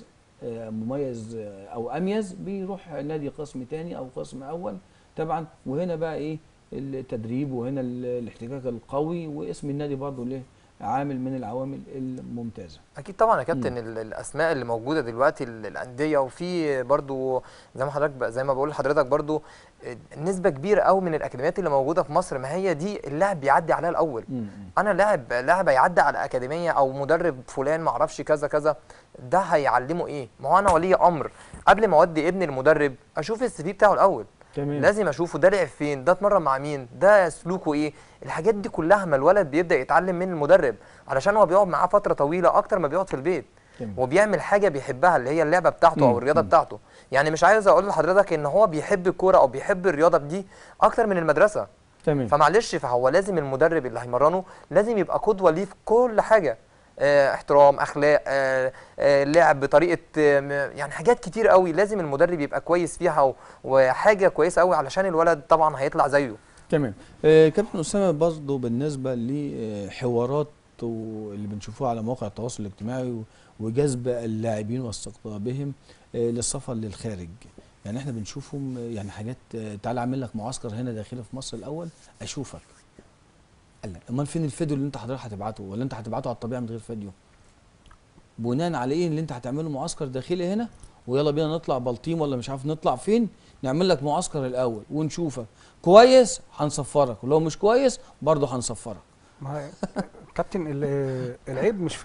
Speaker 1: مميز او اميز بيروح نادي قسم ثاني او قسم اول طبعا، وهنا بقى ايه التدريب، وهنا الاحتكاك القوي، واسم النادي برضه له عامل من العوامل الممتازه.
Speaker 3: اكيد طبعا يا كابتن. الاسماء اللي موجوده دلوقتي الانديه، وفي برضو زي ما حضرتك زي ما بقول لحضرتك برضو نسبه كبيره قوي من الاكاديميات اللي موجوده في مصر، ما هي دي اللاعب بيعدي عليها الاول. انا لاعب هيعدي على اكاديميه او مدرب فلان ما اعرفش كذا كذا، ده هيعلمه ايه؟ ما هو انا ولي امر قبل ما اودي ابني المدرب اشوف السي في بتاعه الاول.
Speaker 1: تمام.
Speaker 3: لازم اشوفه ده لعب فين، ده اتمرن مع مين، ده سلوكه ايه. الحاجات دي كلها ما الولد بيبدا يتعلم من المدرب، علشان هو بيقعد معاه فتره طويله اكتر ما بيقعد في البيت.
Speaker 1: تمام.
Speaker 3: وبيعمل حاجه بيحبها اللي هي اللعبه بتاعته او الرياضه بتاعته. يعني مش عايز اقول لحضرتك ان هو بيحب الكوره او بيحب الرياضه دي اكتر من المدرسه.
Speaker 1: تمام.
Speaker 3: فمعلش، فهو لازم المدرب اللي هيمرنه لازم يبقى قدوه ليه في كل حاجه. احترام، اخلاق، لعب بطريقه، يعني حاجات كتير قوي لازم المدرب يبقى كويس فيها، وحاجه كويسه قوي علشان الولد طبعا هيطلع زيه.
Speaker 1: تمام. كابتن اسامه برضه بالنسبه لحوارات اللي بنشوفوها على مواقع التواصل الاجتماعي وجذب اللاعبين واستقطابهم للسفر للخارج، يعني احنا بنشوفهم يعني حاجات تعالى اعمل لك معسكر هنا داخلي في مصر الاول اشوفك. قال لك امال فين الفيديو اللي انت حضرتك هتبعته، ولا انت هتبعته على الطبيعه من غير فيديو؟ بناء على ايه اللي انت هتعمله معسكر داخلي هنا ويلا بينا نطلع بلطيم ولا مش عارف نطلع فين، نعمل لك معسكر الاول ونشوفك كويس هنصفرك، ولو مش كويس برضه هنصفرك.
Speaker 2: ما هي كابتن العيب مش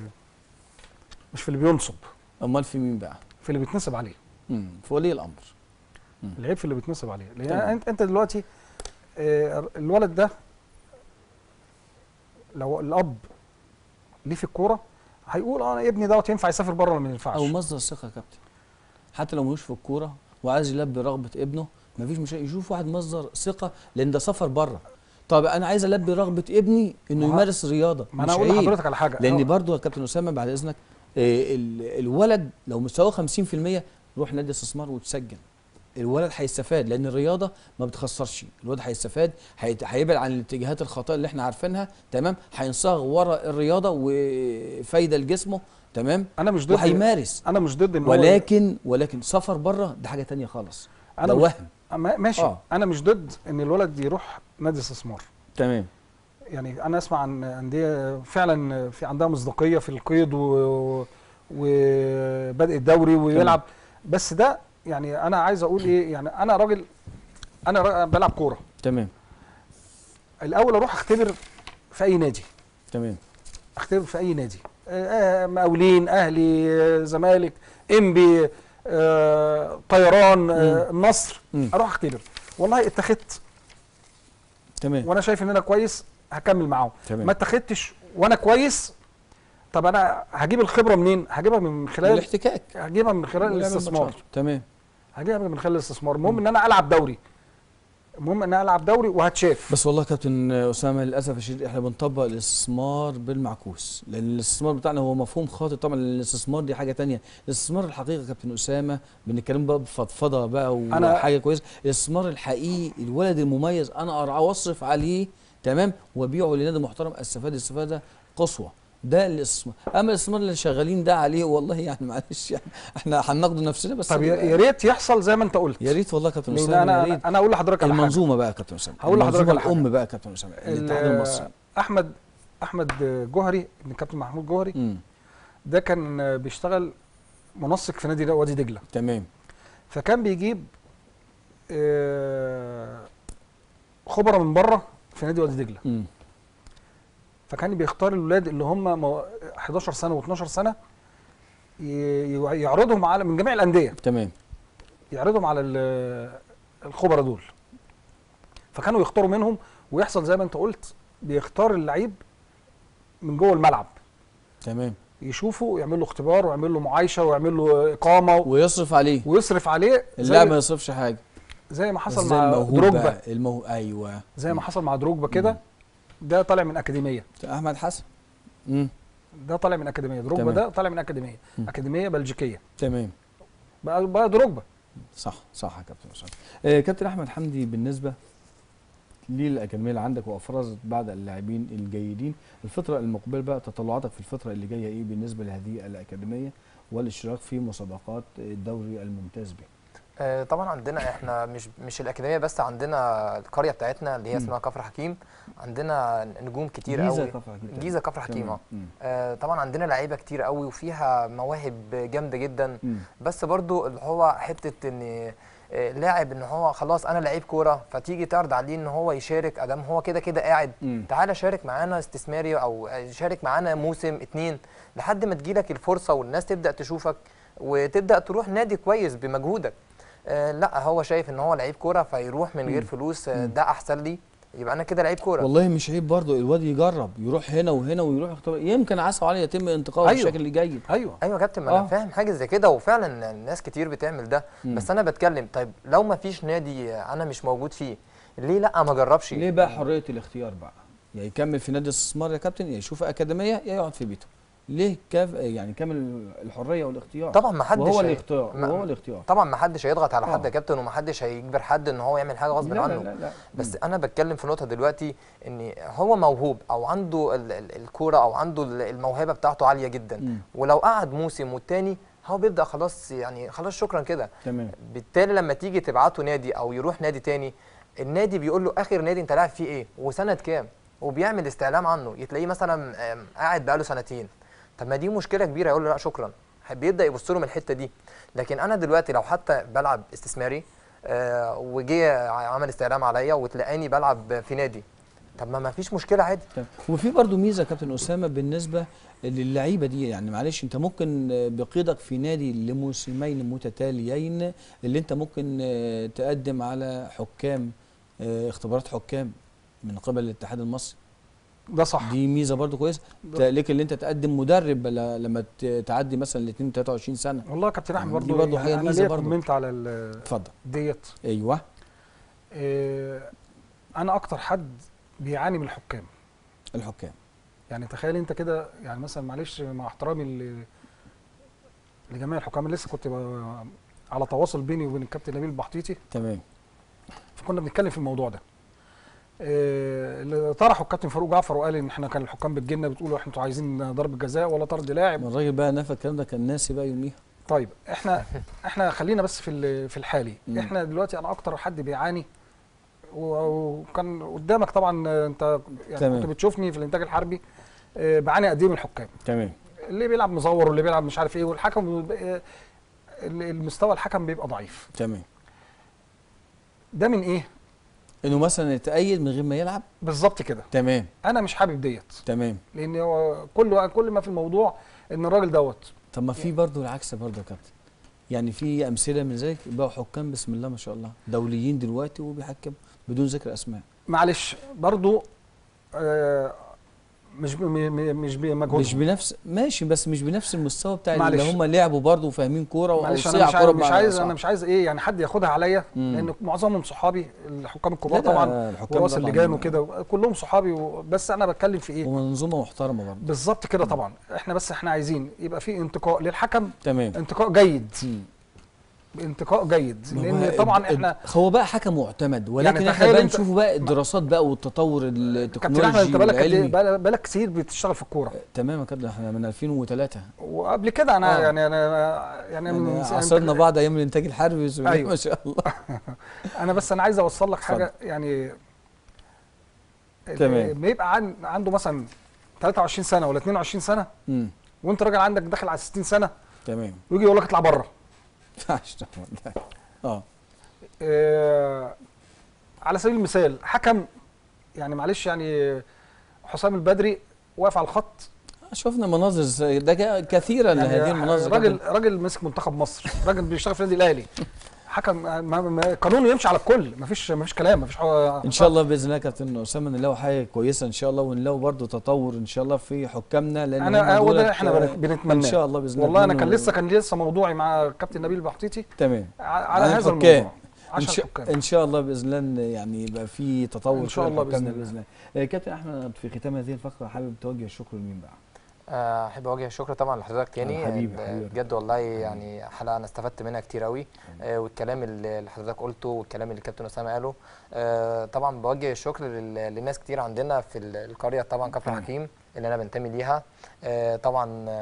Speaker 2: في اللي بينصب،
Speaker 1: امال في مين بقى؟
Speaker 2: في اللي بيتنصب عليه.
Speaker 1: في ولي الامر.
Speaker 2: العيب في اللي بيتنصب عليه، لان انت دلوقتي الولد ده لو الاب ليه في الكوره هيقول انا ابني دوت ينفع يسافر بره ولا ما ينفعش.
Speaker 1: او مصدر ثقه يا كابتن، حتى لو ملوش في الكوره وعايز يلبي رغبه ابنه مفيش مشاكل، يشوف واحد مصدر ثقه لان ده سفر بره. طب انا عايز البي رغبه ابني انه يمارس رياضه،
Speaker 2: ما انا اقول لحضرتك على حاجه،
Speaker 1: لان برضو يا كابتن اسامه بعد اذنك الولد لو مستواه 50% روح نادي استثمار وتسجل، الولد هيستفاد لان الرياضه ما بتخسرش، الولد هيستفاد، هيبعد عن الاتجاهات الخاطئه اللي احنا عارفينها، تمام، هينصاغ ورا الرياضه وفايده لجسمه، تمام،
Speaker 2: انا مش ضد،
Speaker 1: وهيمارس.
Speaker 2: انا مش ضد ان
Speaker 1: ولكن سفر بره ده حاجه ثانيه خالص،
Speaker 2: انا
Speaker 1: ده وهم.
Speaker 2: ماشي. انا مش ضد ان الولد يروح نادي استثمار،
Speaker 1: تمام.
Speaker 2: يعني انا اسمع عن انديه فعلا في عندها مصداقيه في القيد وبدء الدوري ويلعب، بس ده يعني انا عايز اقول ايه، يعني انا راجل بلعب كوره،
Speaker 1: تمام،
Speaker 2: الاول اروح اختبر في اي نادي،
Speaker 1: تمام،
Speaker 2: اختبر في اي نادي، مقاولين، اهلي، زمالك، انبي، طيران، النصر، اروح اختبر، والله اتخذت
Speaker 1: تمام،
Speaker 2: وانا شايف ان انا كويس هكمل معاهم،
Speaker 1: تمام.
Speaker 2: ما اتخذتش وانا كويس، طب انا هجيب الخبره منين؟ هجيبها من خلال
Speaker 1: الاحتكاك،
Speaker 2: هجيبها من خلال الاستثمار،
Speaker 1: تمام،
Speaker 2: هجيبها من خلال الاستثمار. المهم ان انا العب دوري، المهم ان انا العب دوري وهتشاف.
Speaker 1: بس والله يا كابتن اسامه للاسف الشديد احنا بنطبق الاستثمار بالمعكوس، لان الاستثمار بتاعنا هو مفهوم خاطئ طبعا، الاستثمار دي حاجه ثانيه، الاستثمار الحقيقي يا كابتن اسامه بنتكلم بقى بفضفضه بقى وحاجه كويسه، الاستثمار الحقيقي الولد المميز انا ارعاه واصرف عليه، تمام، وابيعه لنادي محترم استفاد استفاده قصوى، ده الاستثمار. اما الاستثمار اللي شغالين ده عليه والله يعني معلش يعني احنا هنناقض نفسنا بس.
Speaker 2: طب يا ريت يحصل زي ما انت قلت،
Speaker 1: يا ريت والله يا كابتن اسامه.
Speaker 2: انا اقول لحضرتك على
Speaker 1: المنظومه بقى يا كابتن اسامه،
Speaker 2: هقول لحضرتك على
Speaker 1: الام بقى يا كابتن اسامه، الاتحاد المصري.
Speaker 2: احمد جوهري ابن الكابتن محمود جوهري، ده كان بيشتغل منسق في نادي وادي دجله،
Speaker 1: تمام،
Speaker 2: فكان بيجيب خبراء من بره في نادي وادي دجله، فكان بيختار الولاد اللي هم 11 سنه و12 سنه يعرضهم على من جميع الانديه،
Speaker 1: تمام،
Speaker 2: يعرضهم على الخبراء دول، فكانوا يختاروا منهم، ويحصل زي ما انت قلت بيختار اللعيب من جوه الملعب،
Speaker 1: تمام،
Speaker 2: يشوفه يعمل له اختبار ويعمل له معايشه ويعمل له اقامه
Speaker 1: ويصرف عليه
Speaker 2: اللاعب
Speaker 1: ما يصرفش حاجه،
Speaker 2: زي ما حصل
Speaker 1: زي
Speaker 2: مع
Speaker 1: الموهوب
Speaker 2: دروجبا،
Speaker 1: بقى، ايوه
Speaker 2: زي ما حصل مع دروجبا كده. ده طالع من اكاديميه،
Speaker 1: احمد حسن.
Speaker 2: ده طالع من اكاديميه، دروجبا
Speaker 1: تمام.
Speaker 2: ده طالع من اكاديميه، اكاديميه بلجيكيه،
Speaker 1: تمام.
Speaker 2: بقى دروجبا.
Speaker 1: صح يا كابتن اسامه. كابتن احمد حمدي، بالنسبه للاكاديميه اللي عندك وافرزت بعض اللاعبين الجيدين، الفتره المقبله بقى تطلعاتك في الفتره اللي جايه ايه بالنسبه لهذه الاكاديميه والاشتراك في مسابقات الدوري الممتاز به؟
Speaker 3: طبعا عندنا احنا مش الاكاديميه بس، عندنا القريه بتاعتنا اللي هي اسمها كفر حكيم، عندنا نجوم كتير قوي. جيزه كفر حكيم. طبعا عندنا لعيبه كتير قوي وفيها مواهب جامده جدا. بس برضو اللي هو حته ان لاعب ان هو خلاص انا لعيب كوره، فتيجي تعرض عليه ان هو يشارك ادام هو كده كده قاعد. تعالى شارك معانا استثماري او شارك معانا موسم 2 لحد ما تجيلك الفرصه والناس تبدا تشوفك وتبدا تروح نادي كويس بمجهودك. لا هو شايف ان هو لعيب كوره فيروح من غير فلوس، ده احسن لي، يبقى انا كده لعيب كوره.
Speaker 1: والله مش عيب برضه الواد يجرب، يروح هنا وهنا ويروح يختار، يمكن عسوا عليه يتم انتقائه بشكل جيد.
Speaker 2: ايوه
Speaker 3: يا كابتن، ما انا فاهم حاجه زي كده، وفعلا ناس كتير بتعمل ده. بس انا بتكلم طيب لو ما فيش نادي انا مش موجود فيه، ليه لا ما اجربش؟
Speaker 1: ليه بقى حريه الاختيار بقى؟ يا يكمل في نادي الاستثمار يا كابتن، يا يشوف اكاديميه، يا يقعد في بيته. ليه يعني كامل الحريه والاختيار؟
Speaker 3: طبعا ما حدش
Speaker 1: وهو الاختيار
Speaker 3: طبعا ما حدش هيضغط على حد يا كابتن، وما حدش هيجبر حد ان هو يعمل حاجه غصب عنه.
Speaker 1: لا.
Speaker 3: بس انا بتكلم في نقطه دلوقتي ان هو موهوب او عنده الكوره او عنده الموهبه بتاعته عاليه جدا. ولو قعد موسم والتاني هو بيبدا خلاص، يعني خلاص شكرا كده.
Speaker 1: تمام.
Speaker 3: بالتالي لما تيجي تبعته نادي او يروح نادي تاني، النادي بيقول له اخر نادي انت لاعب فيه ايه وسنه كام، وبيعمل استعلام عنه، يتلاقيه مثلا قاعد بقاله سنتين. طب ما دي مشكله كبيره، يقول له لا شكرا، بيبدا يبص له من الحته دي. لكن انا دلوقتي لو حتى بلعب استثماري وجه عمل استعلام عليا وتلاقاني بلعب في نادي، طب ما فيش مشكله عادي.
Speaker 1: وفي برضه ميزه كابتن اسامه بالنسبه للعيبه دي، يعني معلش انت ممكن بقيدك في نادي لموسمين متتاليين اللي انت ممكن تقدم على حكام، اختبارات حكام من قبل الاتحاد المصري.
Speaker 2: ده صح،
Speaker 1: دي ميزه برضو كويسه ليك، اللي انت تقدم مدرب لما تعدي مثلا ال 22 23 سنه.
Speaker 2: والله يا كابتن احمد
Speaker 1: دي
Speaker 2: برضو
Speaker 1: برضو حاجه
Speaker 2: انا
Speaker 1: ميزه
Speaker 2: ليا
Speaker 1: برضو.
Speaker 2: كومنت على
Speaker 1: اتفضل.
Speaker 2: ديت.
Speaker 1: ايوه.
Speaker 2: انا اكتر حد بيعاني من الحكام. يعني تخيل انت كده، يعني مثلا معلش مع احترامي لجميع الحكام، اللي لسه كنت على تواصل بيني وبين الكابتن نبيل البحطيطي.
Speaker 1: تمام.
Speaker 2: فكنا بنتكلم في الموضوع ده. اللي طرحه الكابتن فاروق جعفر وقال ان احنا كان الحكام بتجيلنا بتقولوا انتوا عايزين ضربه جزاء ولا طرد لاعب.
Speaker 1: الراجل بقى نفى الكلام ده، كان ناسي بقى يوميها.
Speaker 2: طيب احنا خلينا بس في الحالي. احنا دلوقتي انا اكتر حد بيعاني، وكان قدامك طبعا انت يعني كنت بتشوفني في الانتاج الحربي، بعاني قد ايه من الحكام.
Speaker 1: تمام.
Speaker 2: اللي بيلعب مزور واللي بيلعب مش عارف ايه، والحكم المستوى الحكم بيبقى ضعيف.
Speaker 1: تمام.
Speaker 2: ده من ايه؟
Speaker 1: انه مثلا يتأيد من غير ما يلعب.
Speaker 2: بالظبط كده.
Speaker 1: تمام.
Speaker 2: انا مش حابب ديت.
Speaker 1: تمام.
Speaker 2: لان هو كل ما في الموضوع ان الراجل دوت.
Speaker 1: طب ما في برضه العكس برضه يا كابتن، يعني في امثله من ذلك بقوا حكام بسم الله ما شاء الله دوليين دلوقتي وبيحكموا بدون ذكر اسماء.
Speaker 2: معلش برضه مش بمجهود،
Speaker 1: مش بنفس ماشي، بس مش بنفس المستوى بتاع
Speaker 2: معلش.
Speaker 1: اللي هم لعبوا برضه وفاهمين كوره
Speaker 2: معلش
Speaker 1: وصيع كوره.
Speaker 2: انا مش عايز ايه يعني حد ياخدها عليا، لان معظمهم صحابي الحكام الكبار طبعا ورؤساء اللجان وكده كلهم صحابي، بس انا بتكلم في ايه؟
Speaker 1: ومنظومه محترمه برضه.
Speaker 2: بالظبط كده طبعا. احنا عايزين يبقى في انتقاء للحكم.
Speaker 1: تمام.
Speaker 2: انتقاء جيد. انتقاء جيد، لان طبعا احنا
Speaker 1: هو بقى حكم معتمد، ولكن
Speaker 2: يعني
Speaker 1: احنا بقى نشوفوا بقى الدراسات بقى والتطور التكنولوجي
Speaker 2: انت بالك كتير بتشتغل في الكوره.
Speaker 1: تمام يا كابتن، احنا من 2003
Speaker 2: وقبل كده انا يعني من
Speaker 1: عصرنا بعض ايام الانتاج الحربي. أيوة. ما شاء الله.
Speaker 2: انا عايز اوصل لك حاجه، يعني
Speaker 1: تمام.
Speaker 2: ما يبقى عنده مثلا 23 سنه ولا 22 سنه، وانت راجل عندك داخل على 60 سنه.
Speaker 1: تمام.
Speaker 2: ويجي يقول لك اطلع بره. على سبيل المثال حكم، يعني معلش يعني حسام البدري واقف على الخط.
Speaker 1: شفنا مناظر ده كثيرا يعني لهذه المناظر.
Speaker 2: راجل مسك منتخب مصر، راجل بيشتغل في النادي الاهلي، حكم قانونه يمشي على الكل، مفيش كلام، مفيش
Speaker 1: ان شاء الله باذن الله يا كابتن اسامه نلاقي حاجه كويسه ان شاء الله، ونلاقي برضه تطور ان شاء الله في حكامنا، لان
Speaker 2: هو ده احنا بنتمناه
Speaker 1: ان شاء الله باذن الله.
Speaker 2: والله انا كان لسه موضوعي مع الكابتن نبيل البحطيطي.
Speaker 1: تمام.
Speaker 2: على هذا الموضوع. حكام
Speaker 1: ان شاء الله باذن الله يعني يبقى في تطور
Speaker 2: إن شاء الله
Speaker 1: باذن الله. كابتن احمد، في ختام هذه الفقره حابب توجه الشكر لمين بقى؟
Speaker 3: احب اوجه الشكر طبعا لحضرتك تاني.
Speaker 1: حبيبي
Speaker 3: بجد والله يعني حلقه انا استفدت منها كتير قوي. والكلام اللي حضرتك قلته والكلام اللي الكابتن اسامه قاله. طبعا بوجه الشكر للناس كتير عندنا في القريه طبعا كفر حكيم اللي انا بنتمي ليها. طبعا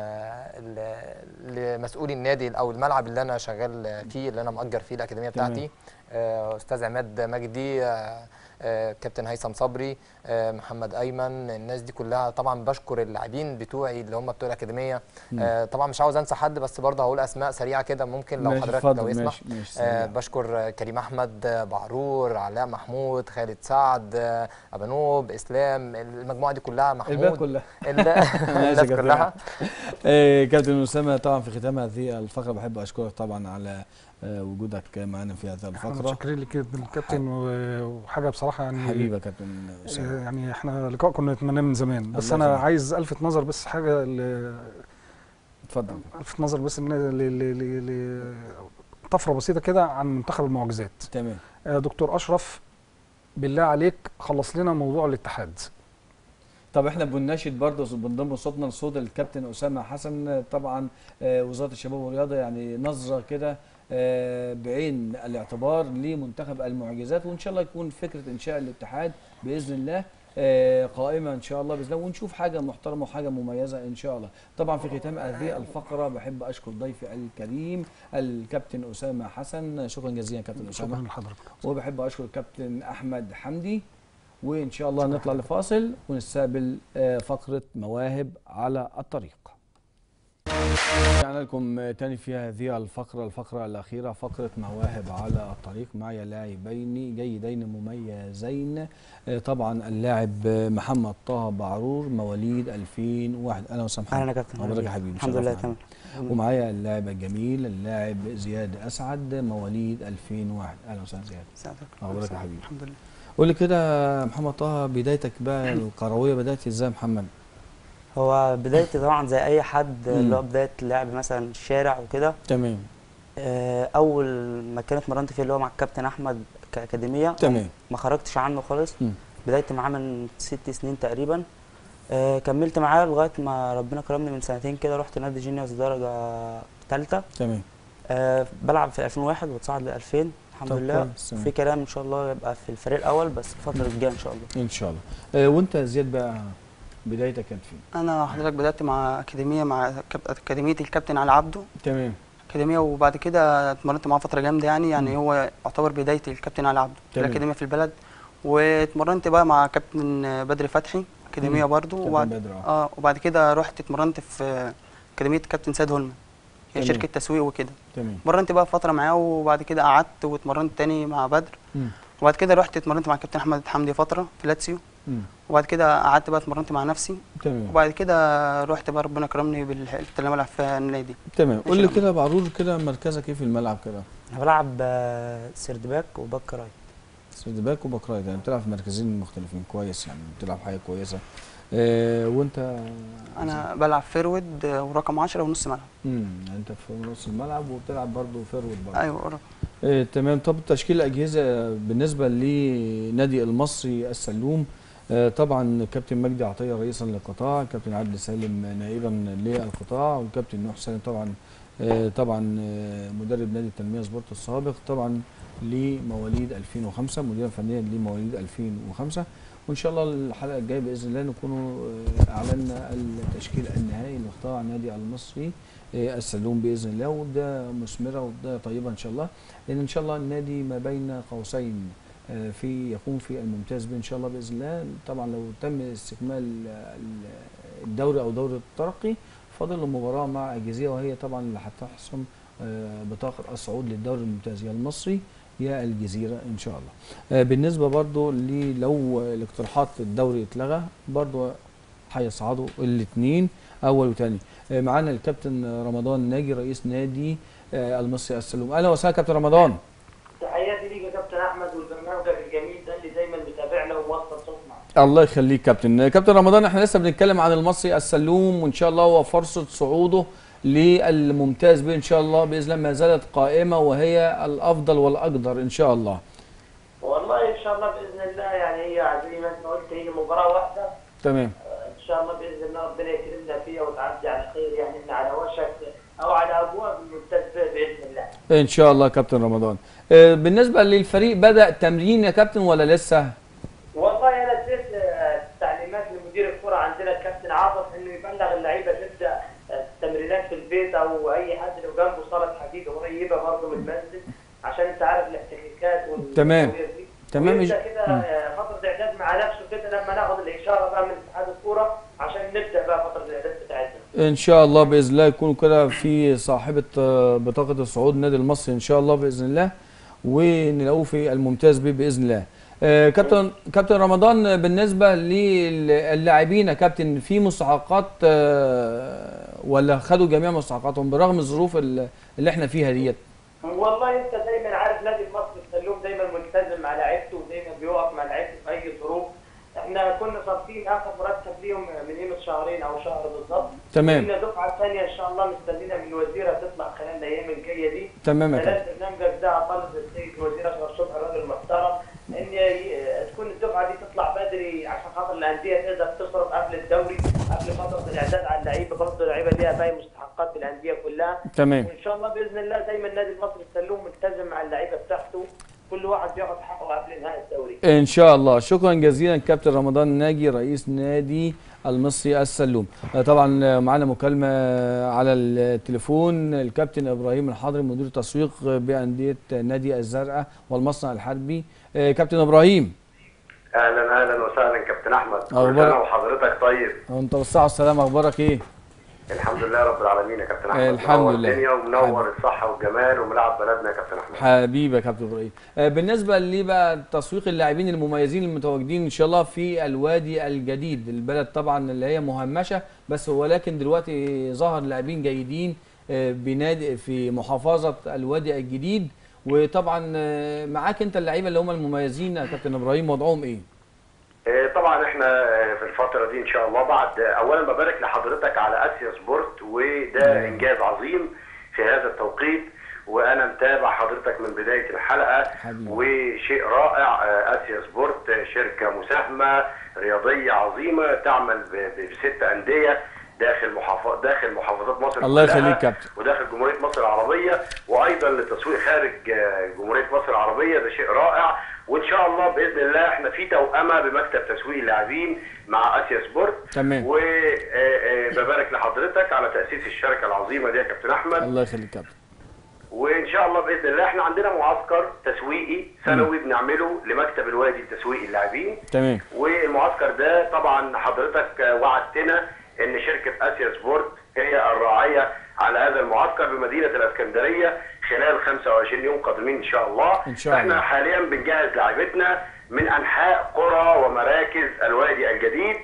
Speaker 3: لمسؤولي النادي او الملعب اللي انا شغال فيه، اللي انا مأجر فيه الاكاديميه بتاعتي، استاذ عماد مجدي، كابتن هيثم صبري، محمد ايمن، الناس دي كلها. طبعا بشكر اللاعبين بتوعي اللي هم بتوع الاكاديميه. طبعا مش عاوز انسى حد، بس برضه هقول اسماء سريعه كده ممكن لو حضرتك لو يسمح. بشكر كريم احمد، بعرور، علاء محمود، خالد سعد، ابانوب، اسلام، المجموعه دي كلها، محمود
Speaker 1: كلها
Speaker 3: الناس كلها.
Speaker 1: كابتن اسامه، طبعا في ختام هذه الفقره بحب اشكرك طبعا على وجودك معنا في هذه الفقره.
Speaker 2: متشكرين لك الكابتن، وحاجه بصراحه يعني
Speaker 1: حبيبي يا كابتن اسامه.
Speaker 2: يعني احنا لقاء كنا نتمناه من زمان، بس انا عايز الفت نظر بس حاجه
Speaker 1: اتفضل.
Speaker 2: الفت نظر بس طفره بسيطه كده عن منتخب المعجزات.
Speaker 1: تمام.
Speaker 2: دكتور اشرف، بالله عليك خلص لنا موضوع الاتحاد.
Speaker 1: طب احنا بنناشد برضه بنضم صوتنا لصوت الكابتن اسامه حسن. طبعا وزاره الشباب والرياضه يعني نظره كده بعين الاعتبار لمنتخب المعجزات، وان شاء الله يكون فكره انشاء الاتحاد باذن الله قائمه ان شاء الله باذن الله، ونشوف حاجه محترمه وحاجه مميزه ان شاء الله. طبعا في ختام هذه الفقره بحب اشكر ضيفي الكريم الكابتن اسامه حسن. شكرا جزيلا كابتن اسامه.
Speaker 2: شكرا لحضرتك.
Speaker 1: وبحب اشكر الكابتن احمد حمدي، وان شاء الله نطلع لفاصل ونستقبل فقره مواهب على الطريق. رجعنا لكم تاني في هذه الفقرة الأخيرة، فقرة مواهب على الطريق. معي لاعبين جيدين مميزين. طبعا اللاعب محمد طه بعرور مواليد 2001. أنا وسام محمد.
Speaker 5: أهلا يا كابتن.
Speaker 1: حضرتك يا حبيبي.
Speaker 5: الحمد لله تمام.
Speaker 1: ومعايا اللاعب الجميل اللاعب زياد أسعد مواليد 2001. أهلا وسهلا زياد. حضرتك يا حبيبي.
Speaker 5: الحمد لله.
Speaker 1: قول لي كده محمد طه، بدايتك بقى الكروية بدأت إزاي يا محمد؟
Speaker 5: هو بدايتي طبعا زي اي حد، اللي هو بدايه لعب مثلا الشارع وكده.
Speaker 1: تمام.
Speaker 5: اول مكان اتمرنت فيه اللي هو مع الكابتن احمد كاكاديميه.
Speaker 1: تمام.
Speaker 5: ما خرجتش عنه خالص. بدايتي معاه من 6 سنين تقريبا. كملت معاه لغايه ما ربنا كرمني من سنتين كده، رحت نادي جينيوس درجه ثالثه.
Speaker 1: تمام.
Speaker 5: بلعب في 2001 وتصعد ل 2000 الحمد لله. في كلام ان شاء الله يبقى في الفريق الاول بس الفتره الجايه ان شاء الله.
Speaker 1: ان شاء الله. وانت يا زياد بقى بدايتك كانت فين؟
Speaker 6: انا حضرتك بدات مع اكاديميه مع اكاديميه الكابتن علي عبده.
Speaker 1: تمام.
Speaker 6: اكاديميه، وبعد كده اتمرنت معاه فتره جامده يعني هو يعتبر بدايتي الكابتن علي عبده في الاكاديميه في البلد. واتمرنت بقى مع كابتن بدري فتحي اكاديميه برضو. وبعد كده رحت اتمرنت في اكاديميه كابتن سيد هولمان، هي شركه تسويق وكده.
Speaker 1: تمام.
Speaker 6: اتمرنت بقى فتره معاه، وبعد كده قعدت واتمرنت تاني مع بدر. وبعد كده رحت اتمرنت مع كابتن احمد حمدي فتره في لاتسيو. وبعد كده قعدت بقى اتمرنت مع نفسي.
Speaker 1: تمام.
Speaker 6: وبعد كده رحت بقى ربنا كرمني بالحته اللي انا بلعب فيها النادي.
Speaker 1: تمام. قول لي كده بعرور كده مركزك ايه في الملعب كده؟
Speaker 5: انا بلعب سيرد باك وباك رايت.
Speaker 1: سيرد باك وباك رايت، يعني بتلعب في مركزين مختلفين. كويس، يعني بتلعب حاجه كويسه. وانت؟
Speaker 6: انا بلعب فيرود ورقم 10 ونص ملعب.
Speaker 1: يعني انت في نص الملعب وبتلعب برضه فيرود برضه.
Speaker 6: ايوه.
Speaker 1: تمام. طب تشكيل الاجهزه بالنسبه لنادي المصري السلوم، طبعا كابتن مجدي عطيه رئيسا للقطاع، كابتن عادل سالم نائبا للقطاع، والكابتن نوح سالم طبعا مدرب نادي التنميه سبورت السابق، طبعا لمواليد 2005، مديرا فنيا لمواليد 2005. وان شاء الله الحلقه الجايه باذن الله نكونوا اعلنا التشكيل النهائي لقطاع نادي المصري السلوم باذن الله، وده مثمره وده طيبه ان شاء الله، لان ان شاء الله النادي ما بين قوسين يكون في الممتاز ان شاء الله باذن الله. طبعا لو تم استكمال الدوري او دوري الترقي فاضل له مباراه مع الجزيره، وهي طبعا اللي هتحسم بطاقه الصعود للدوري الممتاز، يا المصري يا الجزيره ان شاء الله. بالنسبه برضو لو الاقتراحات الدوري اتلغى برضو هيصعدوا الاثنين اول وثاني. معانا الكابتن رمضان ناجي رئيس نادي المصري السلوم. اهلا وسهلا كابتن رمضان.
Speaker 4: تحياتي ليك يا كابتن احمد والبرنامج الجميل ده اللي دايما بتابعنا وموصل صوتنا.
Speaker 1: الله يخليك كابتن رمضان. احنا لسه بنتكلم عن المصري السلوم، وان شاء الله هو فرصه صعوده للممتاز به ان شاء الله باذن الله ما زالت قائمه وهي الافضل والاقدر ان شاء الله؟
Speaker 4: والله ان شاء الله باذن الله، يعني هي زي ما انت قلت هي مباراه واحده.
Speaker 1: تمام.
Speaker 4: ان شاء الله باذن الله ربنا يكرمنا فيها وتعدي على خير، يعني احنا على وشك او على ابواب الممتاز باذن الله.
Speaker 1: ان شاء الله كابتن رمضان. بالنسبه للفريق بدأ تمرين يا كابتن ولا لسه؟
Speaker 4: والله انا اديت تعليمات لمدير الكره عندنا الكابتن عاطف انه يبلغ اللعيبه تبدا التمرينات في البيت او اي حد لو جنبه صاله حديد قريبه برضه من المسجد، عشان انت عارف الاحتكاكات
Speaker 1: تمام. تمام.
Speaker 4: يبدا كده فتره اعداد مع نفسه كده لما ناخد الاشاره بقى من اتحاد الكوره عشان نبدا بقى فتره الاعداد بتاعتنا.
Speaker 1: ان شاء الله باذن الله يكونوا كده في صاحبه بطاقه الصعود النادي المصري ان شاء الله باذن الله، ونلاقوه في الممتاز به باذن الله. كابتن رمضان، بالنسبه للاعبين يا كابتن في مستحقات ولا خدوا جميع مستحقاتهم برغم الظروف اللي احنا فيها ديت؟
Speaker 4: والله انت دايما عارف نادي المصري السلوم دايما ملتزم مع لعيبته ودايما بيقف مع لعيبته في اي ظروف. احنا كنا صارفين اخر مرتب ليهم من قيمه شهرين او شهر بالظبط.
Speaker 1: تمام.
Speaker 4: كنا دفعه ثانيه ان شاء الله مستنينا من الوزيره تطلع خلال الايام الجايه دي.
Speaker 1: تمام يا كابتن.
Speaker 4: برنامجك ده طلب السيد الوزير اشرف صبحي الراجل المحترم ان تكون الدفعه دي تطلع بدري عشان خاطر الانديه تقدر تصرف قبل الدوري، قبل فتره الاعداد على اللعيبه، برضه اللعيبه ليها باقي مستحقات في الانديه كلها.
Speaker 1: تمام.
Speaker 4: وان شاء الله باذن الله دايما النادي المصري السلوم ملتزم مع اللعيبه بتاعته، كل واحد بياخد حقه قبل نهايه الدوري.
Speaker 1: ان شاء الله. شكرا جزيلا كابتن رمضان ناجي رئيس نادي المصري السلوم. طبعا معانا مكالمه على التليفون الكابتن ابراهيم الحضري مدير تسويق بانديه نادي الزرقاء والمصنع الحربي. كابتن ابراهيم،
Speaker 7: اهلا وسهلا كابتن احمد. كل سنه وحضرتك طيب.
Speaker 1: وانت بالصحه والسلامه، اخبارك ايه؟
Speaker 7: الحمد لله رب العالمين يا كابتن احمد.
Speaker 1: الحمد لله.
Speaker 7: الدنيا ومنور الصحه والجمال وملعب بلدنا يا كابتن احمد.
Speaker 1: حبيبي يا كابتن ابراهيم. بالنسبه لي بقى تسويق اللاعبين المميزين المتواجدين ان شاء الله في الوادي الجديد، البلد طبعا اللي هي مهمشه بس ولكن دلوقتي ظهر لاعبين جيدين بنادي في محافظه الوادي الجديد، وطبعا معاك انت اللعيبه اللي هم المميزين يا كابتن ابراهيم وضعهم ايه؟
Speaker 7: طبعا احنا في الفتره دي ان شاء الله بعد اولا ببارك لحضرتك على اسيا سبورت، وده انجاز عظيم في هذا التوقيت، وانا متابع حضرتك من بدايه الحلقه
Speaker 1: حبيبي.
Speaker 7: وشيء رائع. اسيا سبورت شركه مساهمه رياضيه عظيمه تعمل ب6 انديه داخل محافظات مصر
Speaker 1: الله يخليك كابتن،
Speaker 7: وداخل جمهوريه مصر العربيه، وايضا للتسويق خارج جمهوريه مصر العربيه. ده شيء رائع، وان شاء الله باذن الله احنا في توأمه بمكتب تسويق اللاعبين مع اسيا سبورت.
Speaker 1: تمام.
Speaker 7: وببارك لحضرتك على تاسيس الشركه العظيمه دي يا كابتن احمد.
Speaker 1: الله يخليك كابتن.
Speaker 7: وان شاء الله باذن الله احنا عندنا معسكر تسويقي سنوي بنعمله لمكتب الوادي لتسويق اللاعبين.
Speaker 1: تمام.
Speaker 7: والمعسكر ده طبعا حضرتك وعدتنا ان شركه اسيا سبورت هي الراعيه على هذا المعسكر بمدينه الاسكندريه خلال 25 يوم قادمين ان شاء الله.
Speaker 1: ان شاء الله.
Speaker 7: احنا حاليا بنجهز لاعبتنا من انحاء قرى ومراكز الوادي الجديد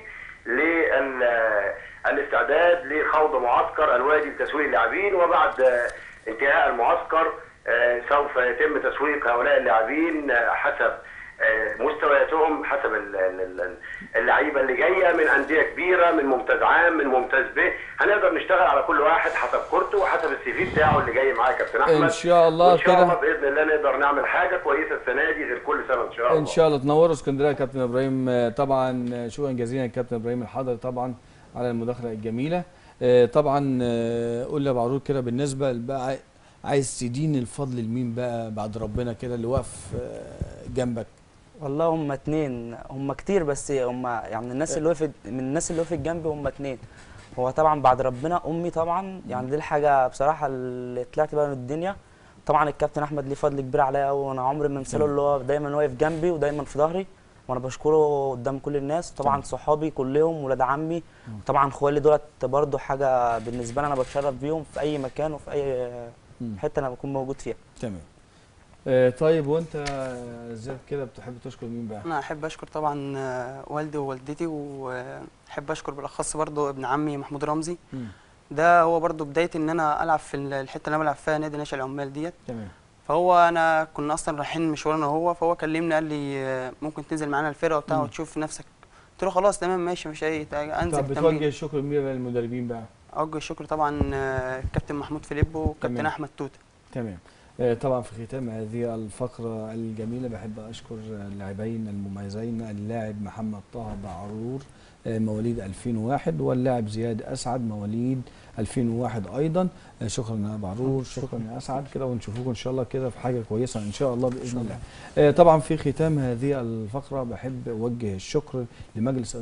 Speaker 7: للاستعداد لخوض معسكر الوادي لتسويق اللاعبين، وبعد انتهاء المعسكر سوف يتم تسويق هؤلاء اللاعبين حسب مستوياتهم، حسب اللعيبه اللي جايه من انديه كبيره، من ممتاز عام، من ممتاز ب. هنقدر نشتغل على كل واحد حسب كورته وحسب السي في بتاعه اللي جاي معاه يا كابتن احمد.
Speaker 1: ان شاء الله
Speaker 7: كده. ان شاء الله باذن الله نقدر نعمل حاجه كويسه السنه دي غير كل سنه ان شاء الله.
Speaker 1: ان شاء الله تنوروا اسكندريه يا كابتن ابراهيم. طبعا شكرا جزيلا كابتن ابراهيم الحضري طبعا على المداخله الجميله. طبعا قول لي يا بعرور كده بالنسبه بقى عايز تدين الفضل لمين بقى بعد ربنا كده اللي واقف جنبك؟
Speaker 5: والله هم اتنين، هم كتير بس هم يعني الناس اللي وقفت جنبي هم اتنين. هو طبعا بعد ربنا امي طبعا، يعني دي الحاجه بصراحه اللي طلعت بقى من الدنيا. طبعا الكابتن احمد ليه فضل كبير عليا وانا عمري ما انساه، اللي هو دايما واقف جنبي ودايما في ظهري وانا بشكره قدام كل الناس. طبعا صحابي كلهم ولاد عمي، طبعا خوالي دولت برضو حاجه بالنسبه لي انا بتشرف بيهم في اي مكان وفي اي حته انا بكون موجود فيها.
Speaker 1: تمام. طيب وانت زياد كده بتحب تشكر مين بقى؟
Speaker 6: انا احب اشكر طبعا والدي ووالدتي، واحب اشكر بالاخص برضو ابن عمي محمود رمزي. ده هو برضو بدايه ان انا العب في الحته اللي انا بلعب فيها نادي ناشئ العمال ديت.
Speaker 1: تمام.
Speaker 6: فهو انا كنا اصلا رايحين مشوار انا وهو، فهو كلمني قال لي ممكن تنزل معانا الفرقه وبتاع وتشوف نفسك. قلت له خلاص تمام ماشي مش اي حاجه انزل.
Speaker 1: طب بتوجه الشكر لمين للمدربين بقى؟
Speaker 6: اوجه الشكر طبعا كابتن محمود فيليبو وكابتن
Speaker 1: تمام.
Speaker 6: احمد توته.
Speaker 1: تمام. طبعا في ختام هذه الفقرة الجميلة بحب أشكر اللاعبين المميزين، اللاعب محمد طه بعرور مواليد 2001 واللاعب زياد أسعد مواليد 2001 أيضا. شكرا يا بعرور، شكرا يا أسعد كده، ونشوفكم إن شاء الله كده في حاجة كويسة إن شاء الله بإذن الله. طبعا في ختام هذه الفقرة بحب أوجه الشكر لمجلس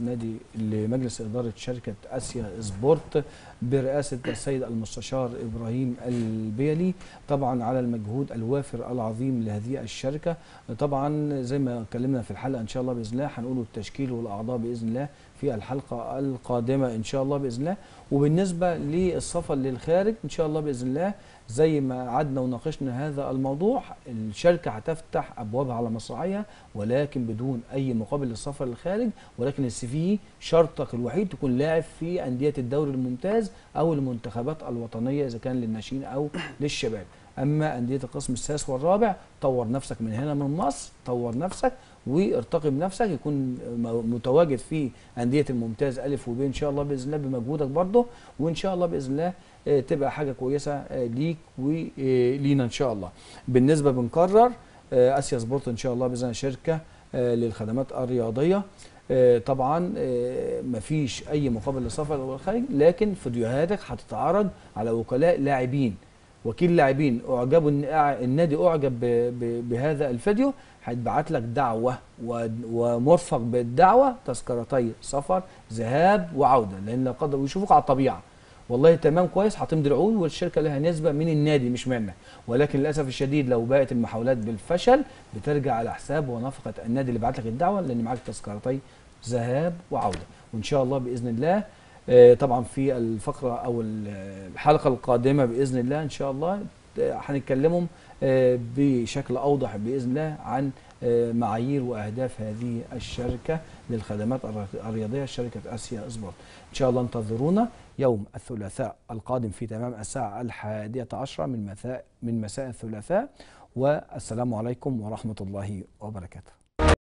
Speaker 1: إدارة شركة آسيا سبورت برئاسة السيد المستشار إبراهيم البيلي، طبعا على المجهود الوافر العظيم لهذه الشركة. طبعا زي ما اتكلمنا في الحلقة إن شاء الله بإذن الله هنقولوا التشكيل والأعضاء بإذن الله في الحلقة القادمة إن شاء الله بإذن الله. وبالنسبة للسفر للخارج إن شاء الله بإذن الله زي ما قعدنا وناقشنا هذا الموضوع، الشركة هتفتح أبوابها على مصراعيها ولكن بدون أي مقابل للسفر للخارج، ولكن السي في شرطك الوحيد تكون لاعب في أندية الدوري الممتاز أو المنتخبات الوطنية إذا كان للناشئين أو للشباب. أما أندية القسم السادس والرابع طور نفسك من هنا من مصر، طور نفسك وارتقي بنفسك، يكون متواجد في أندية الممتاز ألف وب إن شاء الله بإذن الله بمجهودك برضه، وإن شاء الله بإذن الله تبقى حاجة كويسة ليك ولينا إن شاء الله. بالنسبة بنكرر آسيا سبورت إن شاء الله بإذن الله شركة للخدمات الرياضية، طبعا مفيش أي مقابل للسفر للخارج، لكن فيديوهاتك هتتعرض على وكلاء لاعبين، وكيل لاعبين اعجبوا النادي اعجب بهذا الفيديو هيتبعت لك دعوه ومرفق بالدعوه تذكرتي سفر ذهاب وعوده، لان لا قدر ويشوفوك على الطبيعه والله تمام كويس هتمضي العقود والشركه لها نسبه من النادي مش منك، ولكن للاسف الشديد لو بقت المحاولات بالفشل بترجع على حساب ونفقه النادي اللي بعت لك الدعوه، لان معاك تذكرتي ذهاب وعوده. وان شاء الله باذن الله طبعا في الفقرة أو الحلقة القادمة بإذن الله إن شاء الله هنتكلمهم بشكل أوضح بإذن الله عن معايير وأهداف هذه الشركة للخدمات الرياضية شركة آسيا سبورت. إن شاء الله انتظرونا يوم الثلاثاء القادم في تمام الساعة 11:10 من مساء الثلاثاء، والسلام عليكم ورحمة الله وبركاته.